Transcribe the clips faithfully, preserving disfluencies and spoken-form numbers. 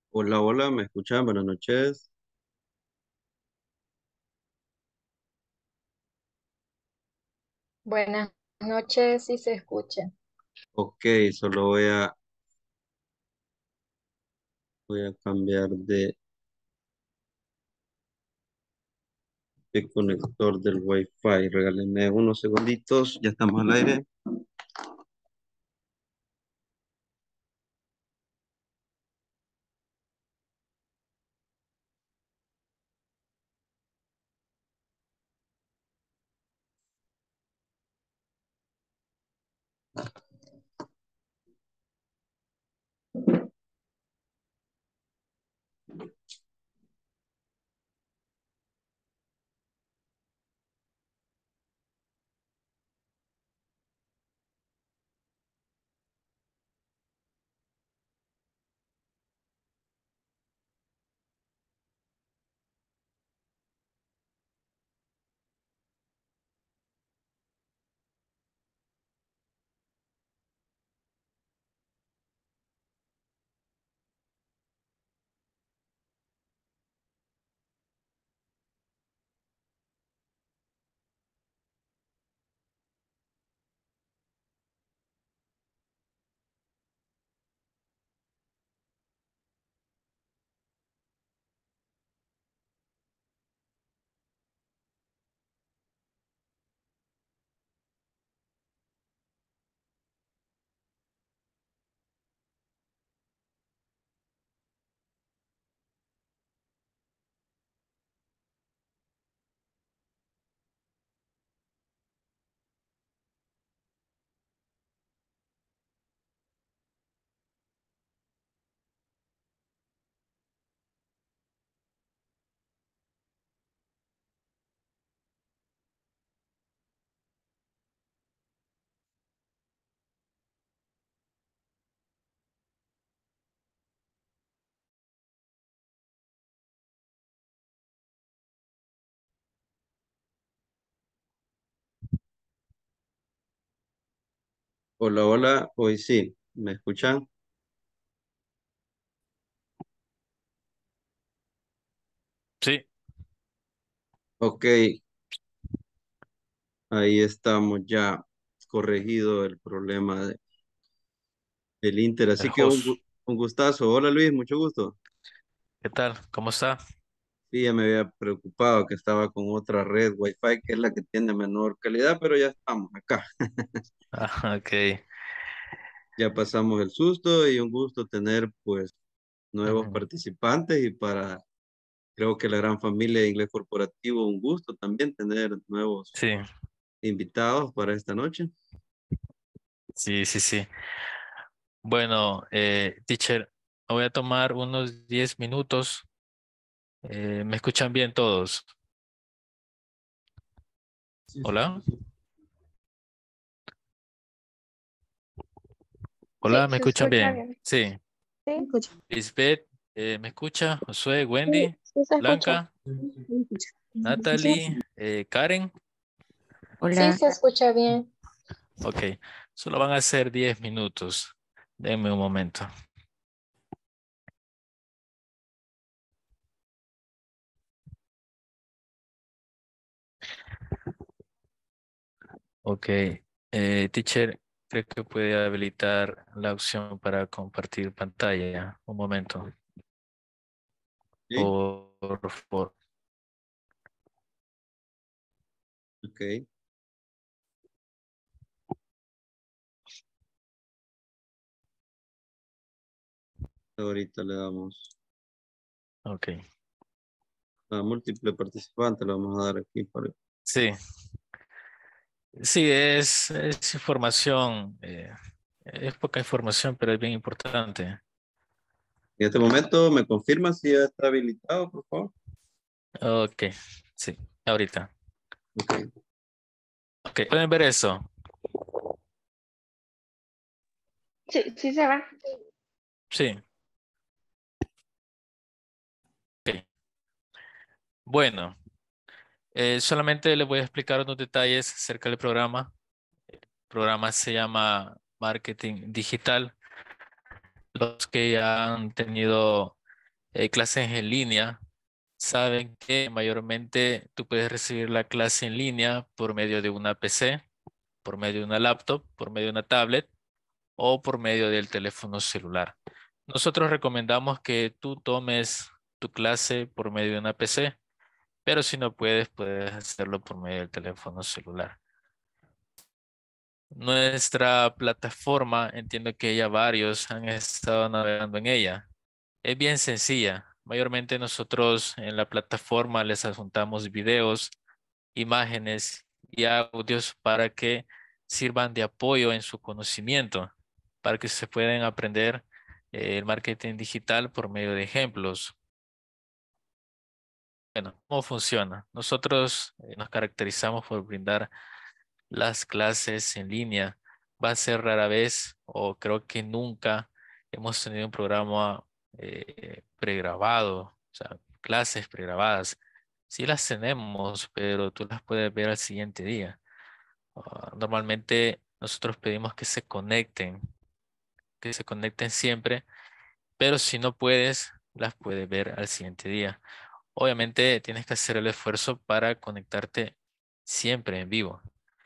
Hola, hola, ¿me escuchan? Buenas noches. Buenas noches, si se escucha. Ok, solo voy a, voy a cambiar de, de conector del Wi-Fi. Regálenme unos segunditos, ya estamos al aire. Hola, hola, hoy sí, ¿me escuchan? Sí, Ok, ahí estamos ya corregido el problema de- del Inter. el Así que un, gu- host. un gustazo. Hola Luis, mucho gusto. ¿Qué tal? ¿Cómo está? Sí, ya me había preocupado que estaba con otra red Wi-Fi que es la que tiene menor calidad, pero ya estamos acá. Ah, ok. Ya pasamos el susto y un gusto tener pues nuevos Ujú. participantes y para, creo que la gran familia de inglés corporativo, un gusto también tener nuevos Sí, invitados para esta noche. sí, sí, sí. Bueno, eh, teacher, me voy a tomar unos diez minutos. Eh, ¿me escuchan bien todos? Sí, sí, Hola, sí. Sí, hola, ¿me se escuchan escucha bien? bien. Sí. Sí, escucha. Lisbeth, eh, ¿me escucha? Josué, Sí, Wendy, sí se escucha. Blanca, Natalie, eh, Karen. Sí, se escucha bien. Ok, solo van a ser diez minutos. Denme un momento. Ok, eh, teacher, creo que puede habilitar la opción para compartir pantalla. Un momento, Sí, por favor. ok. Ahorita le damos Ok, a múltiple participante, le vamos a dar aquí para... sí, sí, es, es información, eh, es poca información, pero es bien importante. En este momento me confirma si ya está habilitado, por favor. Ok, sí, ahorita. Ok. Ok, pueden ver eso. Sí, sí se va. Sí, ok. Bueno, eh, solamente les voy a explicar unos detalles acerca del programa. El programa se llama Marketing Digital. Los que ya han tenido eh, clases en línea, saben que mayormente tú puedes recibir la clase en línea por medio de una P C, por medio de una laptop, por medio de una tablet o por medio del teléfono celular. Nosotros recomendamos que tú tomes tu clase por medio de una P C, pero si no puedes, puedes hacerlo por medio del teléfono celular. Nuestra plataforma, entiendo que ya varios han estado navegando en ella. Es bien sencilla. Mayormente nosotros en la plataforma les adjuntamos videos, imágenes y audios para que sirvan de apoyo en su conocimiento, para que se puedan aprender eh, el marketing digital por medio de ejemplos. Bueno, ¿cómo funciona? Nosotros eh, nos caracterizamos por brindar las clases en línea. Va a ser rara vez o creo que nunca hemos tenido un programa eh, pregrabado, o sea, clases pregrabadas. Sí las tenemos, pero tú las puedes ver al siguiente día. Ah, normalmente nosotros pedimos que se conecten, que se conecten siempre, pero si no puedes, las puedes ver al siguiente día. Obviamente tienes que hacer el esfuerzo para conectarte siempre en vivo.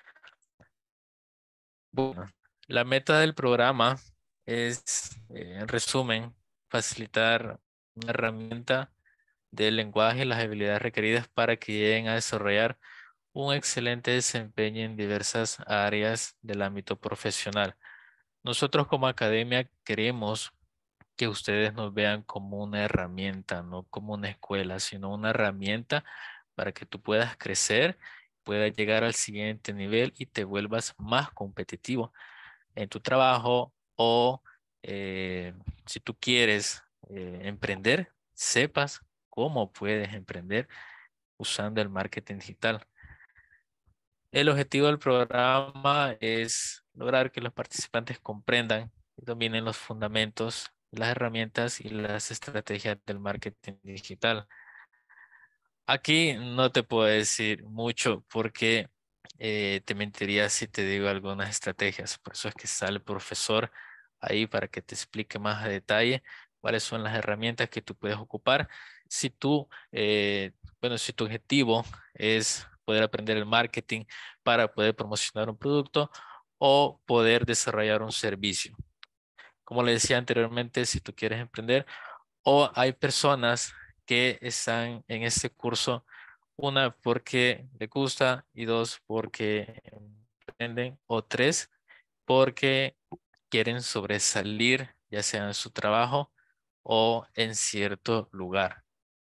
Bueno, la meta del programa es, eh, en resumen, facilitar una herramienta del lenguaje y las habilidades requeridas para que lleguen a desarrollar un excelente desempeño en diversas áreas del ámbito profesional. Nosotros como academia queremos que ustedes nos vean como una herramienta, no como una escuela, sino una herramienta para que tú puedas crecer, puedas llegar al siguiente nivel y te vuelvas más competitivo en tu trabajo o eh, si tú quieres eh, emprender, sepas cómo puedes emprender usando el marketing digital. El objetivo del programa es lograr que los participantes comprendan y dominen los fundamentos, las herramientas y las estrategias del marketing digital. Aquí no te puedo decir mucho porque eh, te mentiría si te digo algunas estrategias. Por eso es que sale el profesor ahí para que te explique más a detalle cuáles son las herramientas que tú puedes ocupar. Si tú, eh, bueno, si tu objetivo es poder aprender el marketing para poder promocionar un producto o poder desarrollar un servicio. Como le decía anteriormente, si tú quieres emprender o hay personas que están en este curso, una porque le gusta y dos porque emprenden o tres porque quieren sobresalir ya sea en su trabajo o en cierto lugar.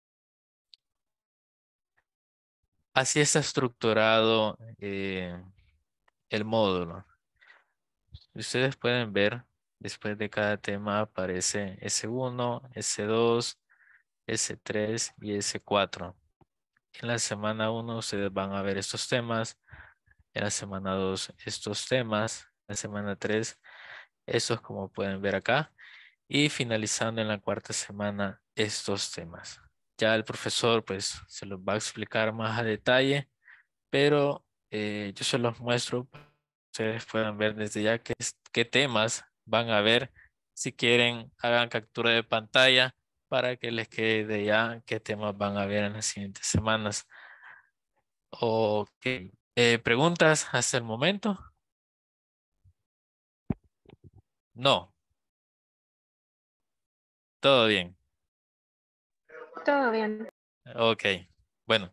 Así está estructurado eh, el módulo. Ustedes pueden ver, después de cada tema aparece ese uno, ese dos, ese tres y ese cuatro. En la semana uno ustedes van a ver estos temas, en la semana dos estos temas, en la semana tres estos como pueden ver acá y finalizando en la cuarta semana estos temas. Ya el profesor pues se los va a explicar más a detalle, pero eh, yo se los muestro para que ustedes puedan ver desde ya qué, es- qué temas van a ver. Si quieren, hagan captura de pantalla para que les quede de ya qué temas van a ver en las siguientes semanas. Ok. Eh, ¿preguntas hasta el momento? No, todo bien. Todo bien. Ok. Bueno,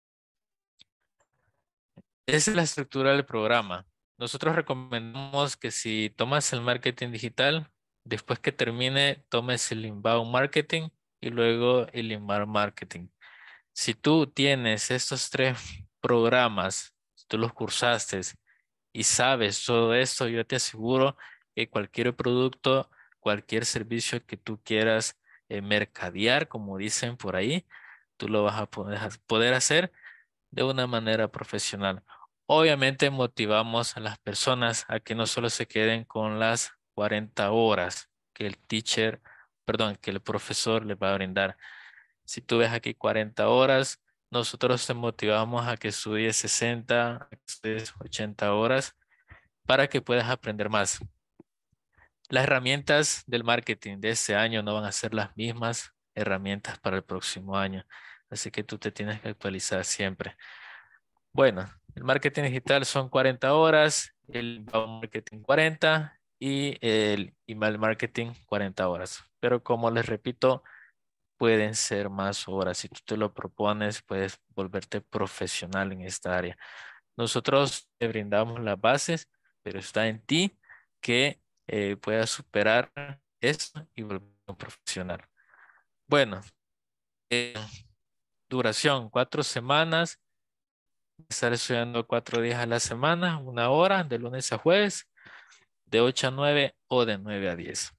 esa es la estructura del programa. Nosotros recomendamos que si tomas el marketing digital, después que termine, tomes el inbound marketing y luego el inbound marketing. Si tú tienes estos tres programas, si tú los cursaste y sabes todo esto, yo te aseguro que cualquier producto, cualquier servicio que tú quieras eh, mercadear, como dicen por ahí, tú lo vas a poder, poder hacer de una manera profesional. Obviamente motivamos a las personas a que no solo se queden con las cuarenta horas que el teacher, perdón, que el profesor les va a brindar. Si tú ves aquí cuarenta horas, nosotros te motivamos a que estudies sesenta, a que estudies ochenta horas para que puedas aprender más. Las herramientas del marketing de este año no van a ser las mismas herramientas para el próximo año. Así que tú te tienes que actualizar siempre. Bueno, el marketing digital son cuarenta horas, el inbound marketing cuarenta y el email marketing cuarenta horas. Pero como les repito, pueden ser más horas. Si tú te lo propones, puedes volverte profesional en esta área. Nosotros te brindamos las bases, pero está en ti que eh, puedas superar eso y volverte un profesional. Bueno, eh, duración, cuatro semanas. Estar estudiando cuatro días a la semana, una hora, de lunes a jueves, de ocho a nueve o de nueve a diez.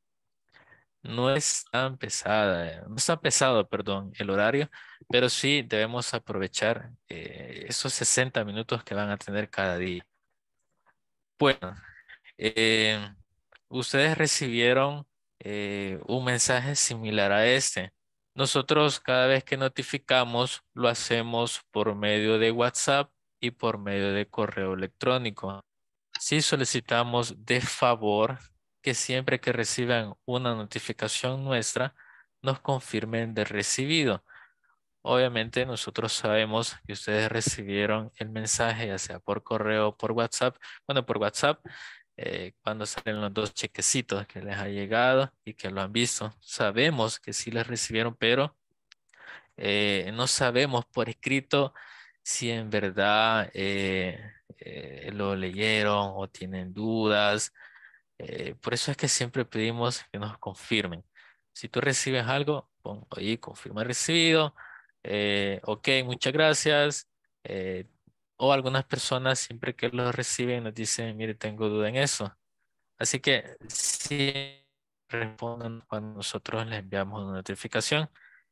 No es tan pesada, eh, no es tan pesado, perdón, el horario, pero sí debemos aprovechar eh, esos sesenta minutos que van a tener cada día. Bueno, eh, ustedes recibieron eh, un mensaje similar a este. Nosotros cada vez que notificamos lo hacemos por medio de WhatsApp y por medio de correo electrónico. Sí solicitamos de favor que siempre que reciban una notificación nuestra, nos confirmen de recibido. Obviamente nosotros sabemos que ustedes recibieron el mensaje, ya sea por correo o por WhatsApp. Bueno, por WhatsApp, eh, cuando salen los dos chequecitos que les ha llegado y que lo han visto. Sabemos que sí les recibieron, pero eh, no sabemos por escrito si en verdad eh, eh, lo leyeron o tienen dudas. Eh, por eso es que siempre pedimos que nos confirmen. Si tú recibes algo, pon ahí, confirma recibido. Eh, ok, muchas gracias. Eh, o algunas personas siempre que lo reciben nos dicen, mire, tengo duda en eso. Así que si respondan cuando nosotros les enviamos una notificación.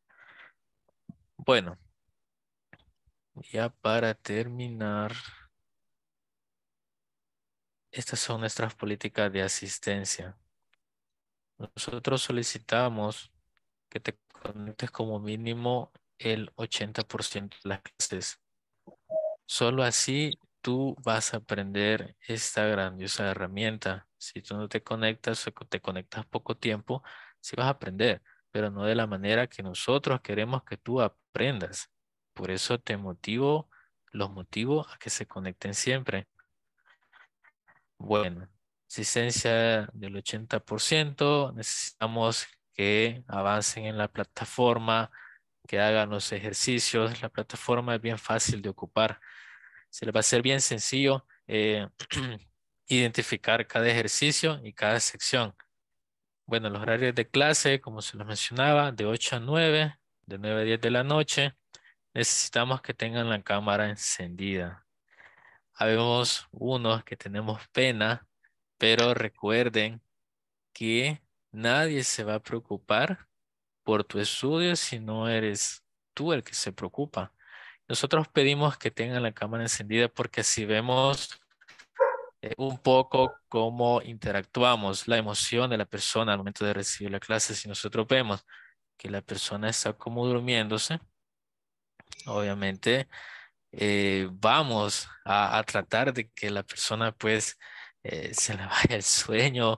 Bueno, ya para terminar, estas son nuestras políticas de asistencia. Nosotros solicitamos que te conectes como mínimo el ochenta por ciento de las clases. Solo así tú vas a aprender esta grandiosa herramienta. Si tú no te conectas o te conectas poco tiempo, sí vas a aprender, pero no de la manera que nosotros queremos que tú aprendas. Por eso te motivo, los motivo a que se conecten siempre. Bueno, asistencia del ochenta por ciento. Necesitamos que avancen en la plataforma, que hagan los ejercicios. La plataforma es bien fácil de ocupar. Se les va a ser bien sencillo eh, identificar cada ejercicio y cada sección. Bueno, los horarios de clase, como se los mencionaba, de ocho a nueve, de nueve a diez de la noche. Necesitamos que tengan la cámara encendida. Habemos unos que tenemos pena, pero recuerden que nadie se va a preocupar por tu estudio si no eres tú el que se preocupa. Nosotros pedimos que tengan la cámara encendida porque así vemos eh, un poco cómo interactuamos, la emoción de la persona al momento de recibir la clase. Si nosotros vemos que la persona está como durmiéndose, obviamente eh, vamos a, a tratar de que la persona pues eh, se le vaya el sueño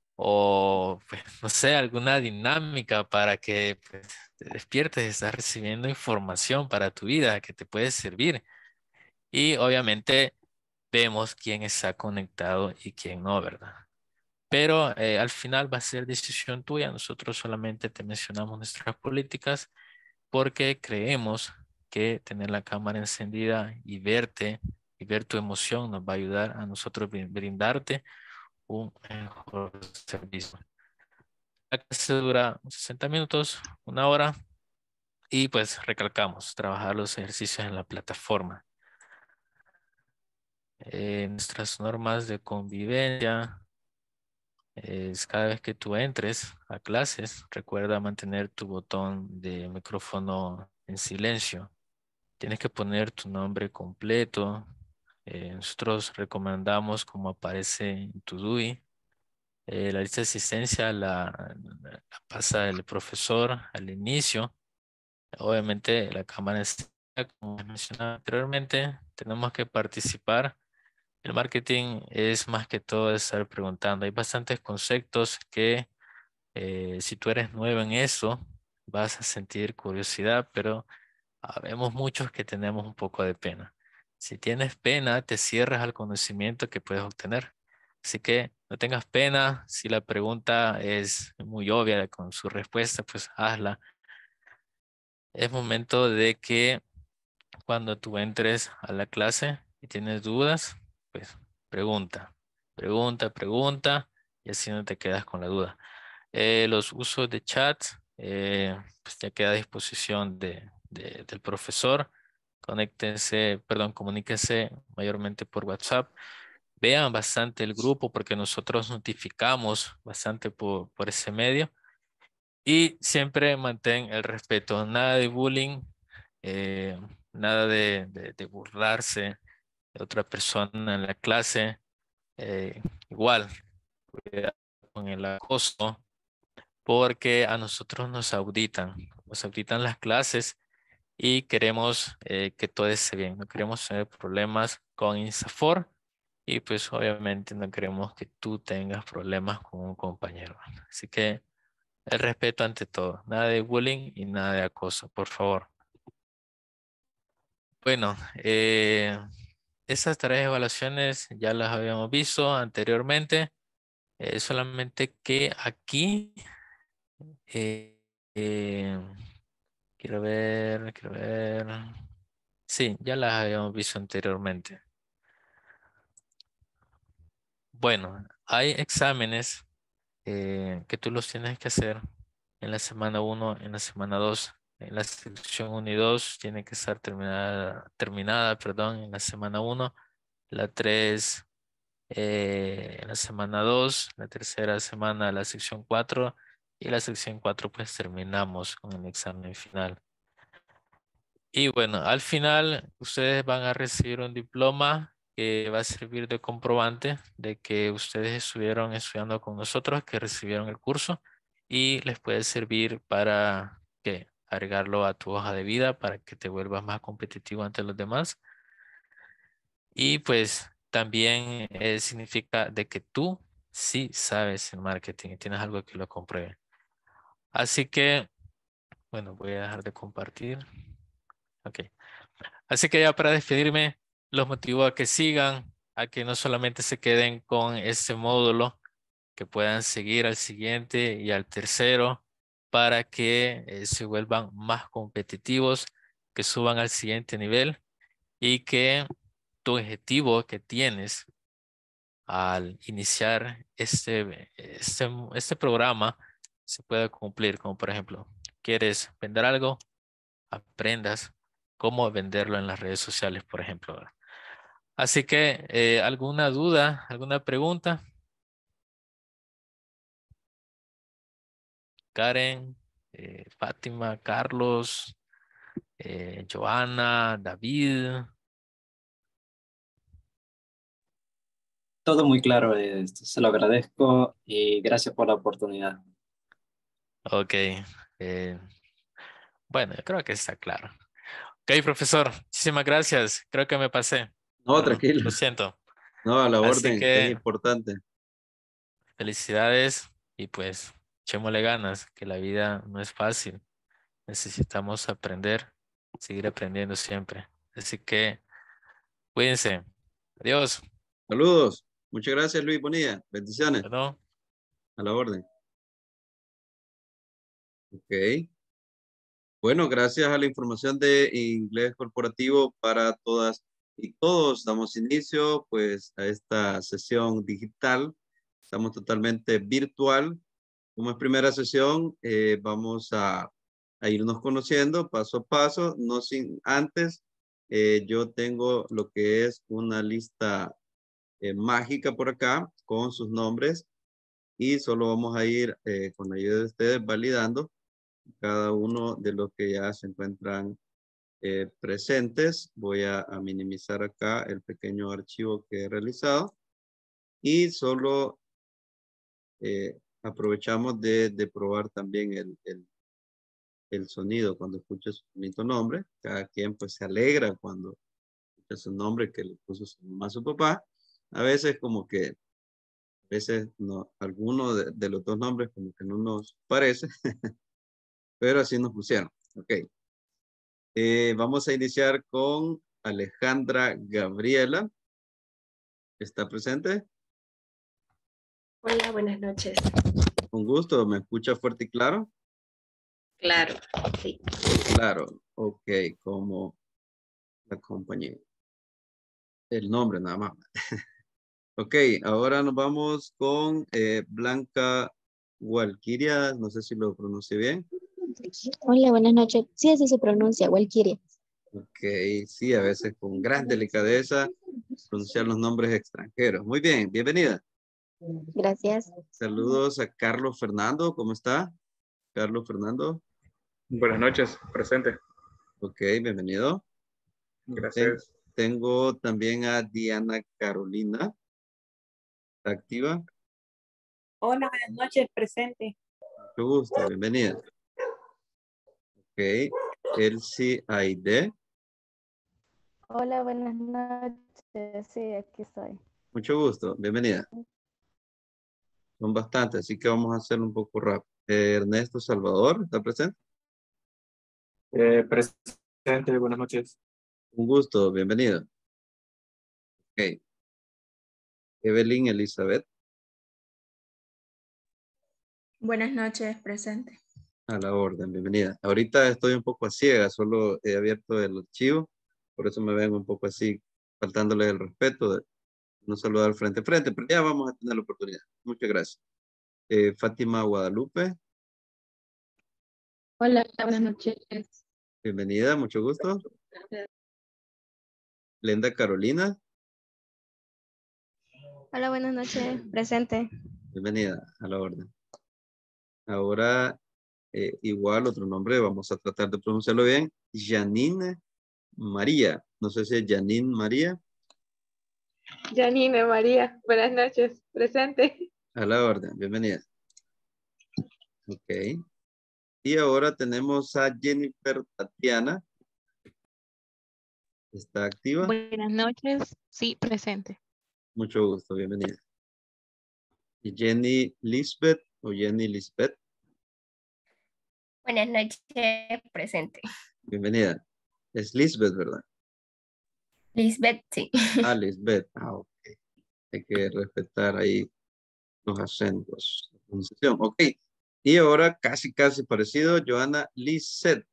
o pues, no sé, alguna dinámica para que pues, te despiertes, estás recibiendo información para tu vida que te puede servir. Y obviamente vemos quién está conectado y quién no, ¿verdad? Pero eh, al final va a ser decisión tuya. Nosotros solamente te mencionamos nuestras políticas porque creemos que tener la cámara encendida y verte y ver tu emoción nos va a ayudar a nosotros brin- brindarte un mejor servicio. La clase dura sesenta minutos, una hora, y pues recalcamos, trabajar los ejercicios en la plataforma. Eh, nuestras normas de convivencia es cada vez que tú entres a clases, recuerda mantener tu botón de micrófono en silencio. Tienes que poner tu nombre completo. Eh, nosotros recomendamos como aparece en tu D U I. Eh, la lista de asistencia la, la pasa el profesor al inicio. Obviamente la cámara está, como mencionaba anteriormente, tenemos que participar. El marketing es más que todo estar preguntando. Hay bastantes conceptos que eh, si tú eres nuevo en eso, vas a sentir curiosidad, pero habemos muchos que tenemos un poco de pena. Si tienes pena, te cierras al conocimiento que puedes obtener. Así que no tengas pena. Si la pregunta es muy obvia con su respuesta, pues hazla. Es momento de que cuando tú entres a la clase y tienes dudas, pues pregunta, pregunta, pregunta y así no te quedas con la duda. Eh, los usos de chat, eh, pues ya queda a disposición de, de- del profesor. Conéctense, perdón, comuníquense mayormente por WhatsApp. Vean bastante el grupo porque nosotros notificamos bastante por, por ese medio. Y siempre mantén el respeto. Nada de bullying, eh, nada de, de- de burlarse de otra persona en la clase. Eh, igual, cuidado con el acoso porque a nosotros nos auditan, nos auditan las clases y queremos eh, que todo esté bien. No queremos tener problemas con INSAFOR y pues obviamente no queremos que tú tengas problemas con un compañero. Así que el respeto ante todo. Nada de bullying y nada de acoso, por favor. Bueno, eh, esas tareas de evaluaciones ya las habíamos visto anteriormente. Eh, solamente que aquí eh, eh, quiero ver, quiero ver. Sí, ya las habíamos visto anteriormente. Bueno, hay exámenes eh, que tú los tienes que hacer en la semana uno, en la semana dos. En la sección uno y dos tiene que estar terminada, terminada, perdón, en la semana uno. La tres eh, en la semana dos. La tercera semana la sección cuatro. Y la sección cuatro pues terminamos con el examen final. Y bueno, al final ustedes van a recibir un diploma que va a servir de comprobante de que ustedes estuvieron estudiando con nosotros, que recibieron el curso y les puede servir para que agregarlo a tu hoja de vida para que te vuelvas más competitivo ante los demás. Y pues también eh, significa de que tú sí sabes el marketing y tienes algo que lo compruebe. Así que, bueno, voy a dejar de compartir. Ok. Así que ya para despedirme, los motivo a que sigan, a que no solamente se queden con este módulo, que puedan seguir al siguiente y al tercero para que eh, se vuelvan más competitivos, que suban al siguiente nivel y que tu objetivo que tienes al iniciar este, este, este programa se pueda cumplir, como por ejemplo, quieres vender algo, aprendas cómo venderlo en las redes sociales, por ejemplo. ¿verdad? Así que, eh, ¿alguna duda, alguna pregunta? Karen, eh, Fátima, Carlos, eh, Joana, David. Todo muy claro, eh, se lo agradezco y gracias por la oportunidad. Ok. eh, bueno, yo creo que está claro. Ok, profesor, muchísimas gracias. Creo que me pasé. No, Bueno, tranquilo. lo siento. No, a la Así orden, es que importante. felicidades y pues echémosle ganas, que la vida no es fácil. Necesitamos aprender, seguir aprendiendo siempre. Así que cuídense. Adiós. Saludos. Muchas gracias, Luis Bonilla. Bendiciones. Bueno. A la orden. Ok. Bueno, gracias a la información de inglés corporativo para todas y todos, damos inicio pues a esta sesión digital. Estamos totalmente virtual. Como es primera sesión, eh, vamos a, a irnos conociendo paso a paso, no sin antes. eh, yo tengo lo que es una lista eh, mágica por acá con sus nombres y solo vamos a ir eh, con la ayuda de ustedes validando cada uno de los que ya se encuentran eh, presentes. Voy a, a minimizar acá el pequeño archivo que he realizado y solo eh, aprovechamos de, de probar también el, el, el sonido cuando escucha su bonito nombre. Cada quien pues se alegra cuando escucha su nombre que le puso su mamá, su papá. A veces como que, a veces no, alguno de, de los dos nombres como que no nos parece, pero así nos pusieron. Ok. Eh, vamos a iniciar con Alejandra Gabriela. ¿Está presente? Hola, buenas noches. Un gusto. ¿Me escucha fuerte y claro? Claro, sí. Claro. Ok, como la compañía. El nombre nada más. Ok, ahora nos vamos con eh, Blanca Walquiria. No sé si lo pronuncié bien. Hola, buenas noches. Sí, así se pronuncia, Walkiria. Ok, sí, a veces con gran delicadeza pronunciar los nombres extranjeros. Muy bien, bienvenida. Gracias. Saludos a Carlos Fernando. ¿Cómo está? Carlos Fernando. Buenas noches, presente. Ok, bienvenido. Ten- Gracias. tengo también a Diana Carolina. ¿Está activa? Hola, buenas noches, presente. Mucho gusto, bienvenida. Ok, Elsie Aide. Hola, buenas noches. Sí, aquí estoy. Mucho gusto, bienvenida. Son bastantes, así que vamos a hacerlo un poco rápido. Eh, Ernesto Salvador, ¿está presente? Eh, presente, buenas noches. Un gusto, bienvenido. Ok. Evelyn Elizabeth, Buenas noches, presente. a la orden, bienvenida. Ahorita estoy un poco a ciegas, solo he abierto el archivo, por eso me ven un poco así, faltándole el respeto de no saludar frente a frente, pero ya vamos a tener la oportunidad. Muchas gracias. Eh, Fátima Guadalupe, Hola, buenas noches. bienvenida, mucho gusto. Lenda Carolina, Hola, buenas noches. Presente. bienvenida, a la orden. Ahora, eh, igual otro nombre, vamos a tratar de pronunciarlo bien. Janine María, no sé si es Janine María, Janine María, buenas noches. Presente. a la orden, bienvenida. Ok. Y ahora tenemos a Jennifer Tatiana. ¿Está activa? Buenas noches. Sí, presente. Mucho gusto, bienvenida. Y Jenny Lisbeth o Jenny Lisbeth, Buenas noches. Presente. bienvenida. Es Lisbeth, ¿verdad? Lisbeth, sí. Ah, Lisbeth. Ah, ok. Hay que respetar ahí los acentos. La pronunciación. Ok. Y ahora casi, casi parecido, Joana Lisset.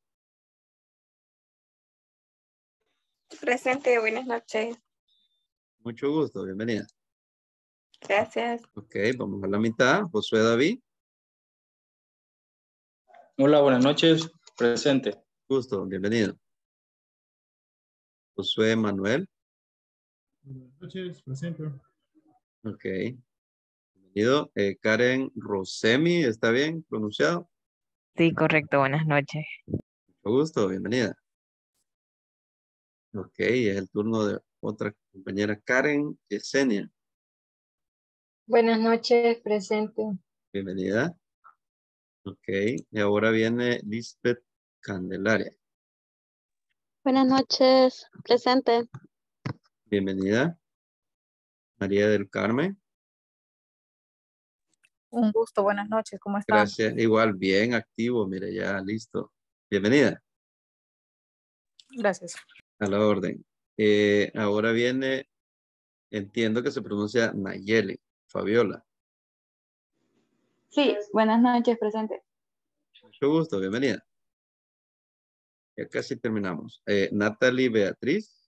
Presente, buenas noches. Mucho gusto, bienvenida. Gracias. Ok, vamos a la mitad. Josué David. Hola, buenas noches. Presente. Gusto, bienvenido. Josué Manuel. Buenas noches, presente. Ok. Bienvenido. Eh, Karen Rosemi, ¿está bien pronunciado? Sí, correcto. Buenas noches. Mucho gusto, bienvenida. Ok, es el turno de otra compañera, Karen Yesenia. Buenas noches, presente. Bienvenida. Ok, y ahora viene Lisbeth Candelaria. Buenas noches, presente. Bienvenida. María del Carmen. Un gusto, buenas noches, ¿cómo está? Gracias, igual, bien activo, mire, ya listo. Bienvenida. Gracias. A la orden. Eh, ahora viene, entiendo que se pronuncia Nayeli, Fabiola. Sí, buenas noches, presente. Mucho gusto, bienvenida. Ya casi terminamos. Eh, Natalie Beatriz,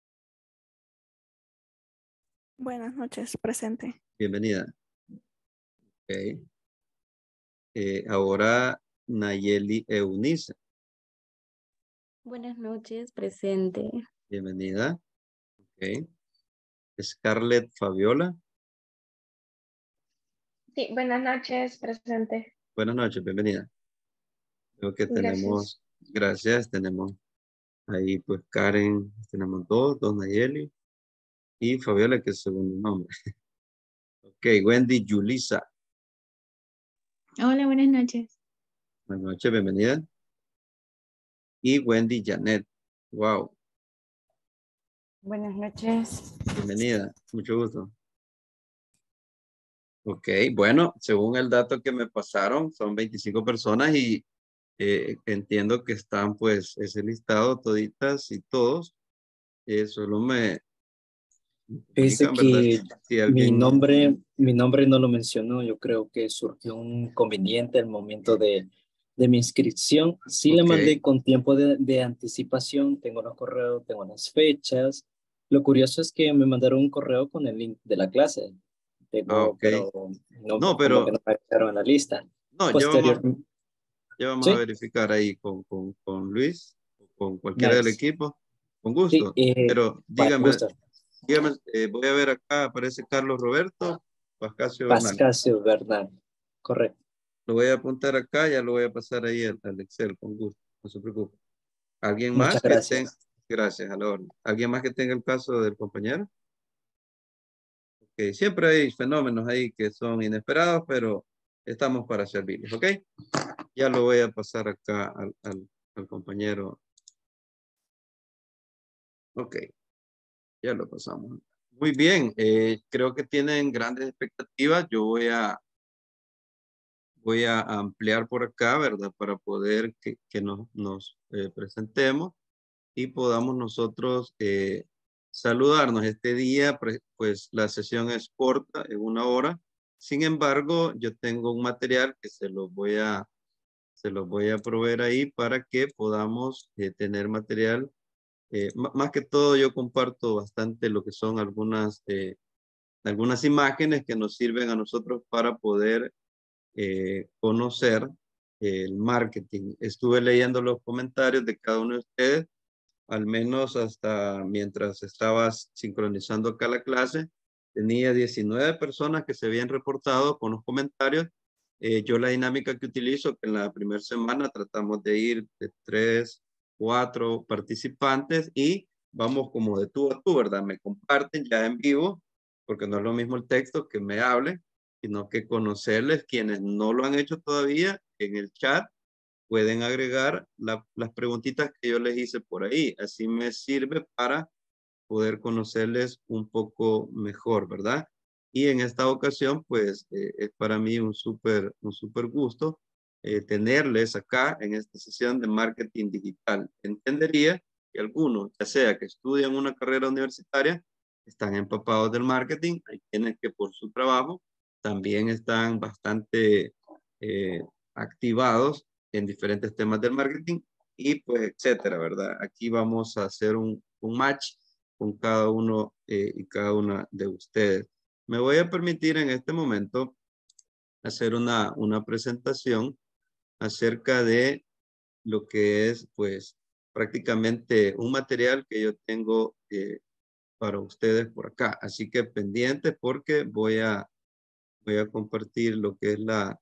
Buenas noches, presente. bienvenida. Ok. Eh, ahora Nayeli Eunice, Buenas noches, presente. bienvenida. Ok. Scarlett Fabiola, Sí, buenas noches, presente. buenas noches, bienvenida. Creo que Gracias. tenemos, gracias, tenemos ahí pues Karen, tenemos dos, dos Nayeli y Fabiola que es el segundo nombre. Ok, Wendy Yulisa, Hola, buenas noches. buenas noches, bienvenida. Y Wendy Janet, wow, Buenas noches. bienvenida, mucho gusto. Ok, bueno, según el dato que me pasaron, son veinticinco personas y Eh, entiendo que están pues ese listado toditas y todos. Eh, solo me Fíjese comunican, ¿verdad? que Si mi alguien... nombre, mi nombre no lo mencionó. Yo creo que surgió un inconveniente al momento de, de mi inscripción. Sí le Ok. mandé con tiempo de, de anticipación. Tengo los correos, tengo las fechas. Lo curioso es que me mandaron un correo con el link de la clase. Ah, Tengo, ok. pero no, No, como que pero no me agregaron en la lista. no, ya vamos, Posterior, ya vamos a sí, verificar ahí con, con, con Luis o con cualquiera del nice. equipo. Con Sí, gusto. eh, Pero para dígame, gusto. dígame, eh, voy a ver acá, aparece Carlos Roberto Pascasio Bernal. Pascasio Bernal. Correcto. Lo voy a apuntar acá, ya lo voy a pasar ahí al, al Excel, con gusto, no se preocupe. ¿Alguien Muchas más que tenga? gracias. Gracias, a la orden. ¿Alguien más que tenga el caso del compañero? Okay. Siempre hay fenómenos ahí que son inesperados, pero estamos para servirles, ¿ok? Ya lo voy a pasar acá al, al, al compañero. Ok, ya lo pasamos. Muy bien, eh, creo que tienen grandes expectativas. Yo voy a, voy a ampliar por acá, ¿verdad? Para poder que, que nos, nos eh, presentemos y podamos nosotros eh, saludarnos. Este día, pues la sesión es corta, en una hora. Sin embargo, yo tengo un material que se los voy a, se los voy a proveer ahí para que podamos eh, tener material. Eh, más que todo, yo comparto bastante lo que son algunas, eh, algunas imágenes que nos sirven a nosotros para poder eh, conocer el marketing. Estuve leyendo los comentarios de cada uno de ustedes, al menos hasta mientras estabas sincronizando acá la clase, tenía diecinueve personas que se habían reportado con los comentarios. Eh, yo la dinámica que utilizo, que en la primera semana tratamos de ir de tres, cuatro participantes y vamos como de tú a tú, ¿verdad? Me comparten ya en vivo, porque no es lo mismo el texto que me hable, sino que conocerles quienes no lo han hecho todavía en el chat. Pueden agregar la, las preguntitas que yo les hice por ahí. Así me sirve para poder conocerles un poco mejor, ¿verdad? Y en esta ocasión, pues, eh, es para mí un súper un súper gusto eh, tenerles acá en esta sesión de marketing digital. Entendería que algunos, ya sea que estudian una carrera universitaria, están empapados del marketing. Hay quienes que por su trabajo también están bastante eh, activados en diferentes temas del marketing y pues etcétera, ¿verdad? Aquí vamos a hacer un, un match con cada uno eh, y cada una de ustedes. Me voy a permitir en este momento hacer una, una presentación acerca de lo que es pues prácticamente un material que yo tengo eh, para ustedes por acá. Así que pendientes porque voy a, voy a compartir lo que es la,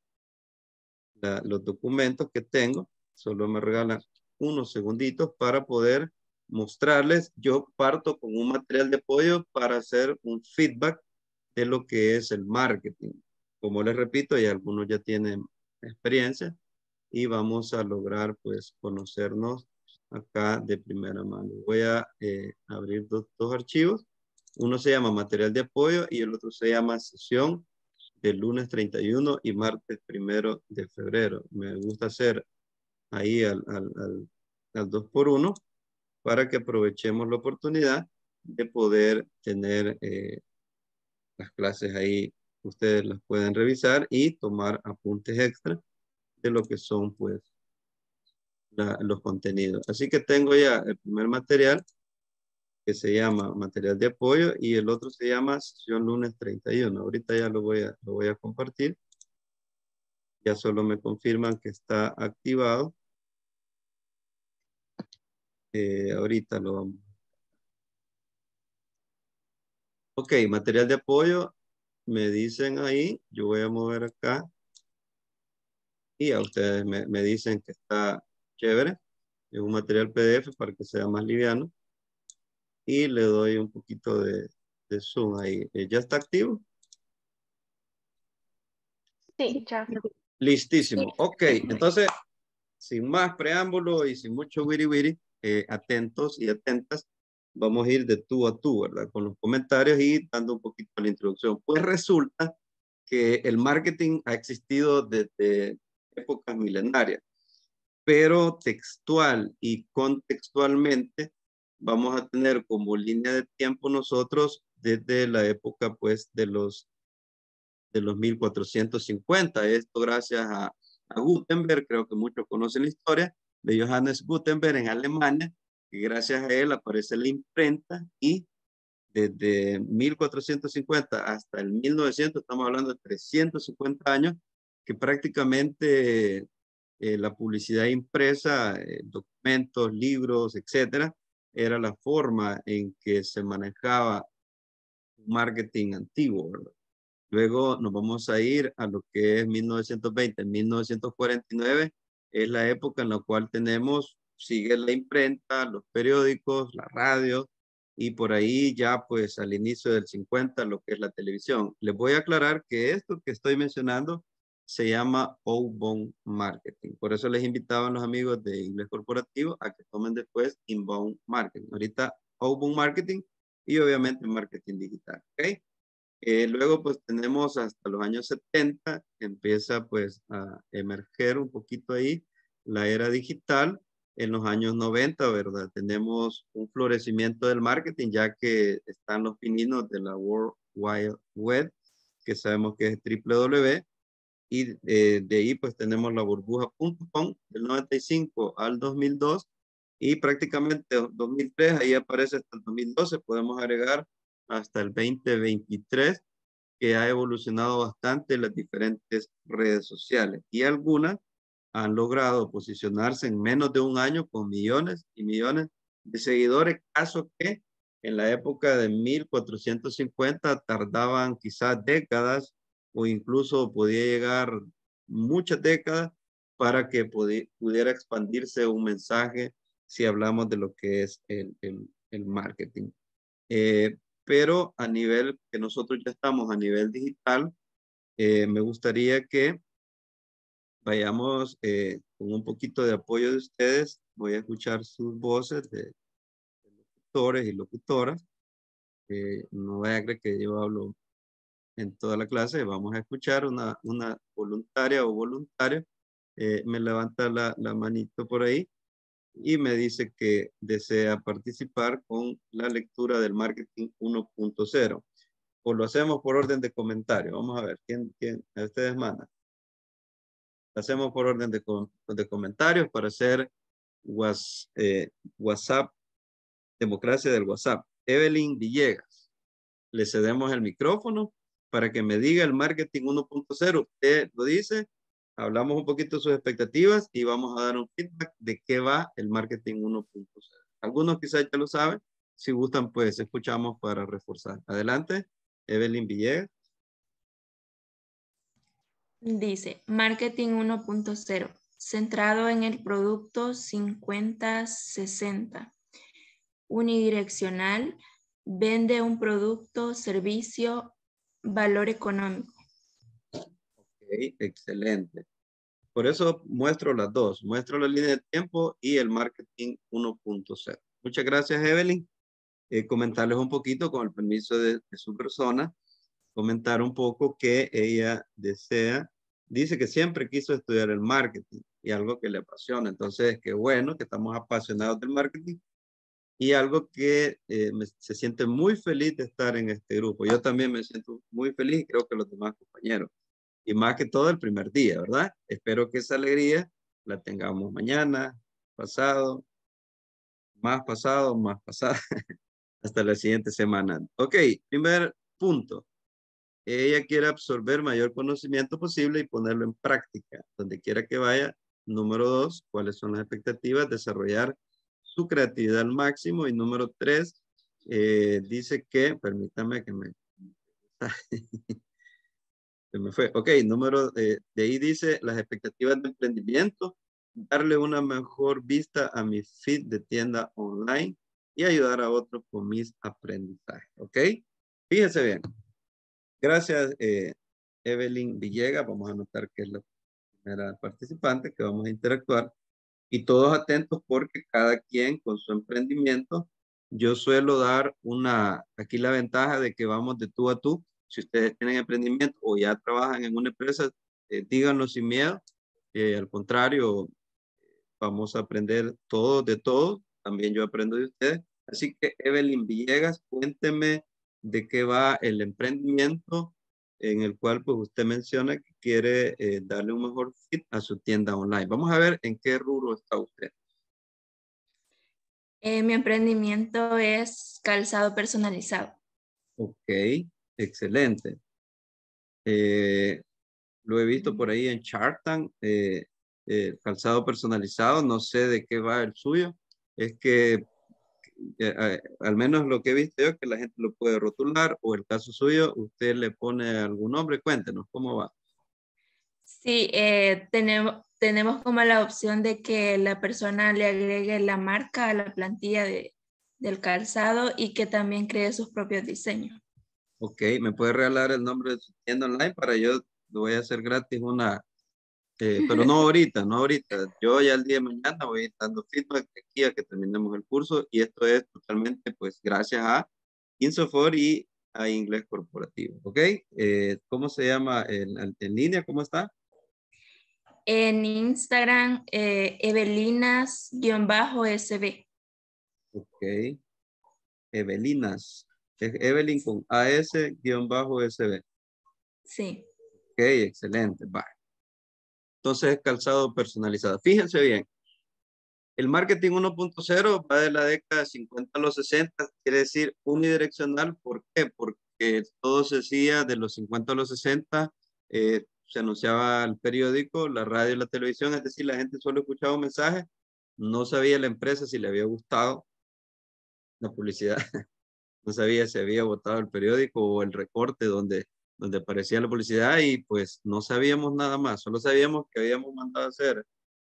la, los documentos que tengo. Solo me regalan unos segunditos para poder mostrarles. Yo parto con un material de apoyo para hacer un feedback de lo que es el marketing. Como les repito, ya algunos ya tienen experiencia y vamos a lograr pues conocernos acá de primera mano. Voy a eh, abrir dos, dos archivos. Uno se llama material de apoyo y el otro se llama sesión del lunes treinta y uno y martes primero de febrero. Me gusta hacer ahí al, al, al, al dos por uno para que aprovechemos la oportunidad de poder tener eh, las clases ahí. Ustedes las pueden revisar y tomar apuntes extra de lo que son pues la, los contenidos. Así que tengo ya el primer material que se llama material de apoyo y el otro se llama sesión lunes treinta y uno. Ahorita ya lo voy a, lo voy a compartir. Ya solo me confirman que está activado. Eh, ahorita lo vamos. Ok, material de apoyo. Me dicen ahí. Yo voy a mover acá. Y a ustedes me, me dicen que está chévere. Es un material P D F para que sea más liviano. Y le doy un poquito de, de zoom ahí. Eh, ¿Ya está activo? Sí, ya. Listísimo. Ok, entonces, sin más preámbulo y sin mucho wiri wiri, eh, atentos y atentas, vamos a ir de tú a tú, ¿verdad? Con los comentarios y dando un poquito la introducción. Pues resulta que el marketing ha existido desde épocas milenarias. pero textual y contextualmente vamos a tener como línea de tiempo nosotros desde la época pues de los, de los mil cuatrocientos cincuenta. Esto gracias a, a Gutenberg, creo que muchos conocen la historia de Johannes Gutenberg en Alemania, y gracias a él aparece la imprenta, y desde mil cuatrocientos cincuenta hasta el mil novecientos, estamos hablando de trescientos cincuenta años, que prácticamente eh, la publicidad impresa, eh, documentos, libros, etcétera, era la forma en que se manejaba marketing antiguo, ¿verdad? Luego nos vamos a ir a lo que es mil novecientos veinte, mil novecientos cuarenta y nueve, es la época en la cual tenemos, sigue la imprenta, los periódicos, la radio, y por ahí ya pues al inicio del cincuenta lo que es la televisión. Les voy a aclarar que esto que estoy mencionando se llama outbound marketing. Por eso les invitaban los amigos de Inglés Corporativo a que tomen después inbound marketing. Ahorita outbound marketing y obviamente marketing digital, ¿ok? Eh, luego pues tenemos hasta los años setenta, empieza pues a emerger un poquito ahí la era digital. En los años noventa, ¿verdad? Tenemos un florecimiento del marketing, ya que están los pininos de la World Wide Web, que sabemos que es doble u doble u doble u, y eh, de ahí pues tenemos la burbuja punto com del noventa y cinco al dos mil dos, y prácticamente dos mil tres, ahí aparece hasta el dos mil doce, podemos agregar hasta el veinte veintitrés, que ha evolucionado bastante las diferentes redes sociales, y algunas han logrado posicionarse en menos de un año con millones y millones de seguidores, caso que en la época de mil cuatrocientos cincuenta tardaban quizás décadas o incluso podía llegar muchas décadas para que pudiera expandirse un mensaje si hablamos de lo que es el, el, el marketing. Eh, pero a nivel que nosotros ya estamos a nivel digital, eh, me gustaría que vayamos eh, con un poquito de apoyo de ustedes. Voy a escuchar sus voces de, de locutores y locutoras. Eh, no vaya a creer que yo hablo en toda la clase. Vamos a escuchar una, una voluntaria o voluntario. Eh, me levanta la, la manito por ahí y me dice que desea participar con la lectura del marketing uno punto cero. O lo hacemos por orden de comentario. Vamos a ver, ¿quién, quién a ustedes mandan? Hacemos por orden de, de comentarios para hacer was, eh, WhatsApp, democracia del WhatsApp. Evelyn Villegas, le cedemos el micrófono para que me diga el marketing uno punto cero. Usted lo dice, hablamos un poquito de sus expectativas y vamos a dar un feedback de qué va el marketing uno punto cero. Algunos quizás ya lo saben. Si gustan, pues escuchamos para reforzar. Adelante, Evelyn Villegas. Dice, marketing uno punto cero, centrado en el producto cincuenta sesenta, unidireccional, vende un producto, servicio, valor económico. Ok, excelente. Por eso muestro las dos, muestro la línea de tiempo y el marketing uno punto cero. Muchas gracias, Evelyn. Eh, comentarles un poquito, con el permiso de, de su persona, comentar un poco que ella desea, dice que siempre quiso estudiar el marketing y algo que le apasiona. Entonces, qué bueno que estamos apasionados del marketing y algo que eh, me, se siente muy feliz de estar en este grupo. Yo también me siento muy feliz y creo que los demás compañeros. Y más que todo el primer día, ¿verdad? Espero que esa alegría la tengamos mañana, pasado, más pasado, más pasado, hasta la siguiente semana. Ok, primer punto. Ella quiere absorber mayor conocimiento posible y ponerlo en práctica, donde quiera que vaya. Número dos, ¿cuáles son las expectativas? Desarrollar su creatividad al máximo. Y número tres, eh, dice que, permítame que me... se me fue. Ok, número, eh, de ahí dice las expectativas de emprendimiento, darle una mejor vista a mi feed de tienda online y ayudar a otros con mis aprendizajes. Ok, fíjense bien. Gracias, eh, Evelyn Villegas. Vamos a anotar que es la primera participante que vamos a interactuar. Y todos atentos porque cada quien con su emprendimiento, yo suelo dar una, aquí la ventaja de que vamos de tú a tú. Si ustedes tienen emprendimiento o ya trabajan en una empresa, eh, díganlo sin miedo. Eh, al contrario, vamos a aprender todo de todo, también yo aprendo de ustedes. Así que Evelyn Villegas, cuénteme de qué va el emprendimiento en el cual pues usted menciona que quiere eh, darle un mejor fit a su tienda online. Vamos a ver en qué rubro está usted. Eh, mi emprendimiento es calzado personalizado. Ok, excelente. Eh, lo he visto por ahí en Shark Tank, eh, eh, calzado personalizado, no sé de qué va el suyo. Es que eh, eh, al menos lo que he visto yo, que la gente lo puede rotular, o el caso suyo, usted le pone algún nombre. Cuéntenos cómo va. Sí, eh, tenemos, tenemos como la opción de que la persona le agregue la marca a la plantilla de, del calzado y que también cree sus propios diseños. Ok, ¿me puede regalar el nombre de su tienda online para yo lo voy a hacer gratis una, eh, pero no ahorita, no ahorita. Yo ya el día de mañana voy a ir dando feedback de aquí a que terminemos el curso y esto es totalmente pues gracias a Insofor y a Inglés Corporativo, ¿ok? Eh, ¿Cómo se llama en, en línea? ¿Cómo está? En Instagram, eh, Evelinas-S B. Ok. Evelinas. Es Evelyn con A S S B. Sí. Ok, excelente. Bye. Entonces es calzado personalizado. Fíjense bien. El marketing uno punto cero va de la década de cincuenta a los sesenta, quiere decir unidireccional. ¿Por qué? Porque todo se hacía de los cincuenta a los sesenta, eh, se anunciaba el periódico, la radio y la televisión, es decir, la gente solo escuchaba un mensaje, no sabía la empresa si le había gustado la publicidad, no sabía si había votado el periódico o el recorte donde, donde aparecía la publicidad y pues no sabíamos nada más, solo sabíamos que habíamos mandado a hacer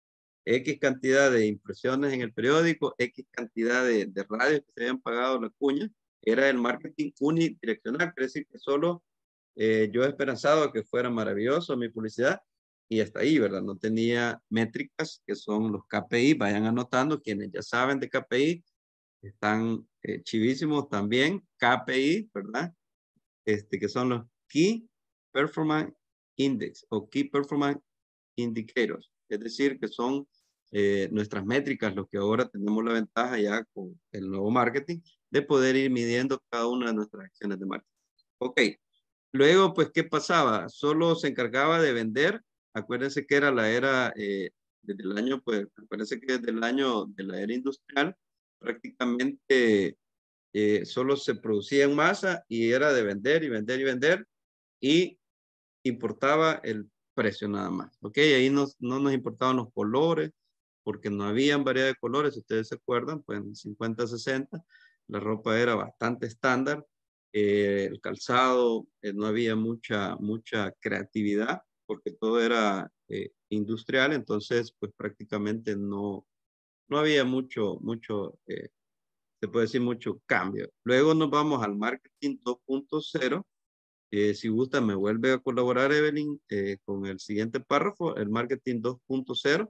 X cantidad de impresiones en el periódico, X cantidad de, de radios que se habían pagado la cuña, era el marketing unidireccional, quiere decir que solo eh, yo esperanzado que fuera maravilloso mi publicidad y hasta ahí, ¿verdad? No tenía métricas que son los K P I, vayan anotando, quienes ya saben de K P I, están eh, chivísimos también, K P I, ¿verdad? Este, que son los Key Performance Index o Key Performance Indicators, es decir, que son eh, nuestras métricas, lo que ahora tenemos la ventaja ya con el nuevo marketing, de poder ir midiendo cada una de nuestras acciones de marketing. Ok, luego, pues, ¿qué pasaba? Solo se encargaba de vender, acuérdense que era la era, eh, desde el año, pues, acuérdense que desde el año de la era industrial, prácticamente eh, solo se producía en masa y era de vender y vender y vender y importaba el precio nada más, ¿ok? Ahí no, no nos importaban los colores, porque no habían variedad de colores, si ustedes se acuerdan, pues en cincuenta, sesenta, la ropa era bastante estándar, eh, el calzado, eh, no había mucha, mucha creatividad, porque todo era eh, industrial, entonces, pues prácticamente no, no había mucho, mucho, eh, se puede decir mucho cambio. Luego nos vamos al marketing dos punto cero, eh, si gusta, me vuelve a colaborar, Evelyn, eh, con el siguiente párrafo, el marketing dos punto cero.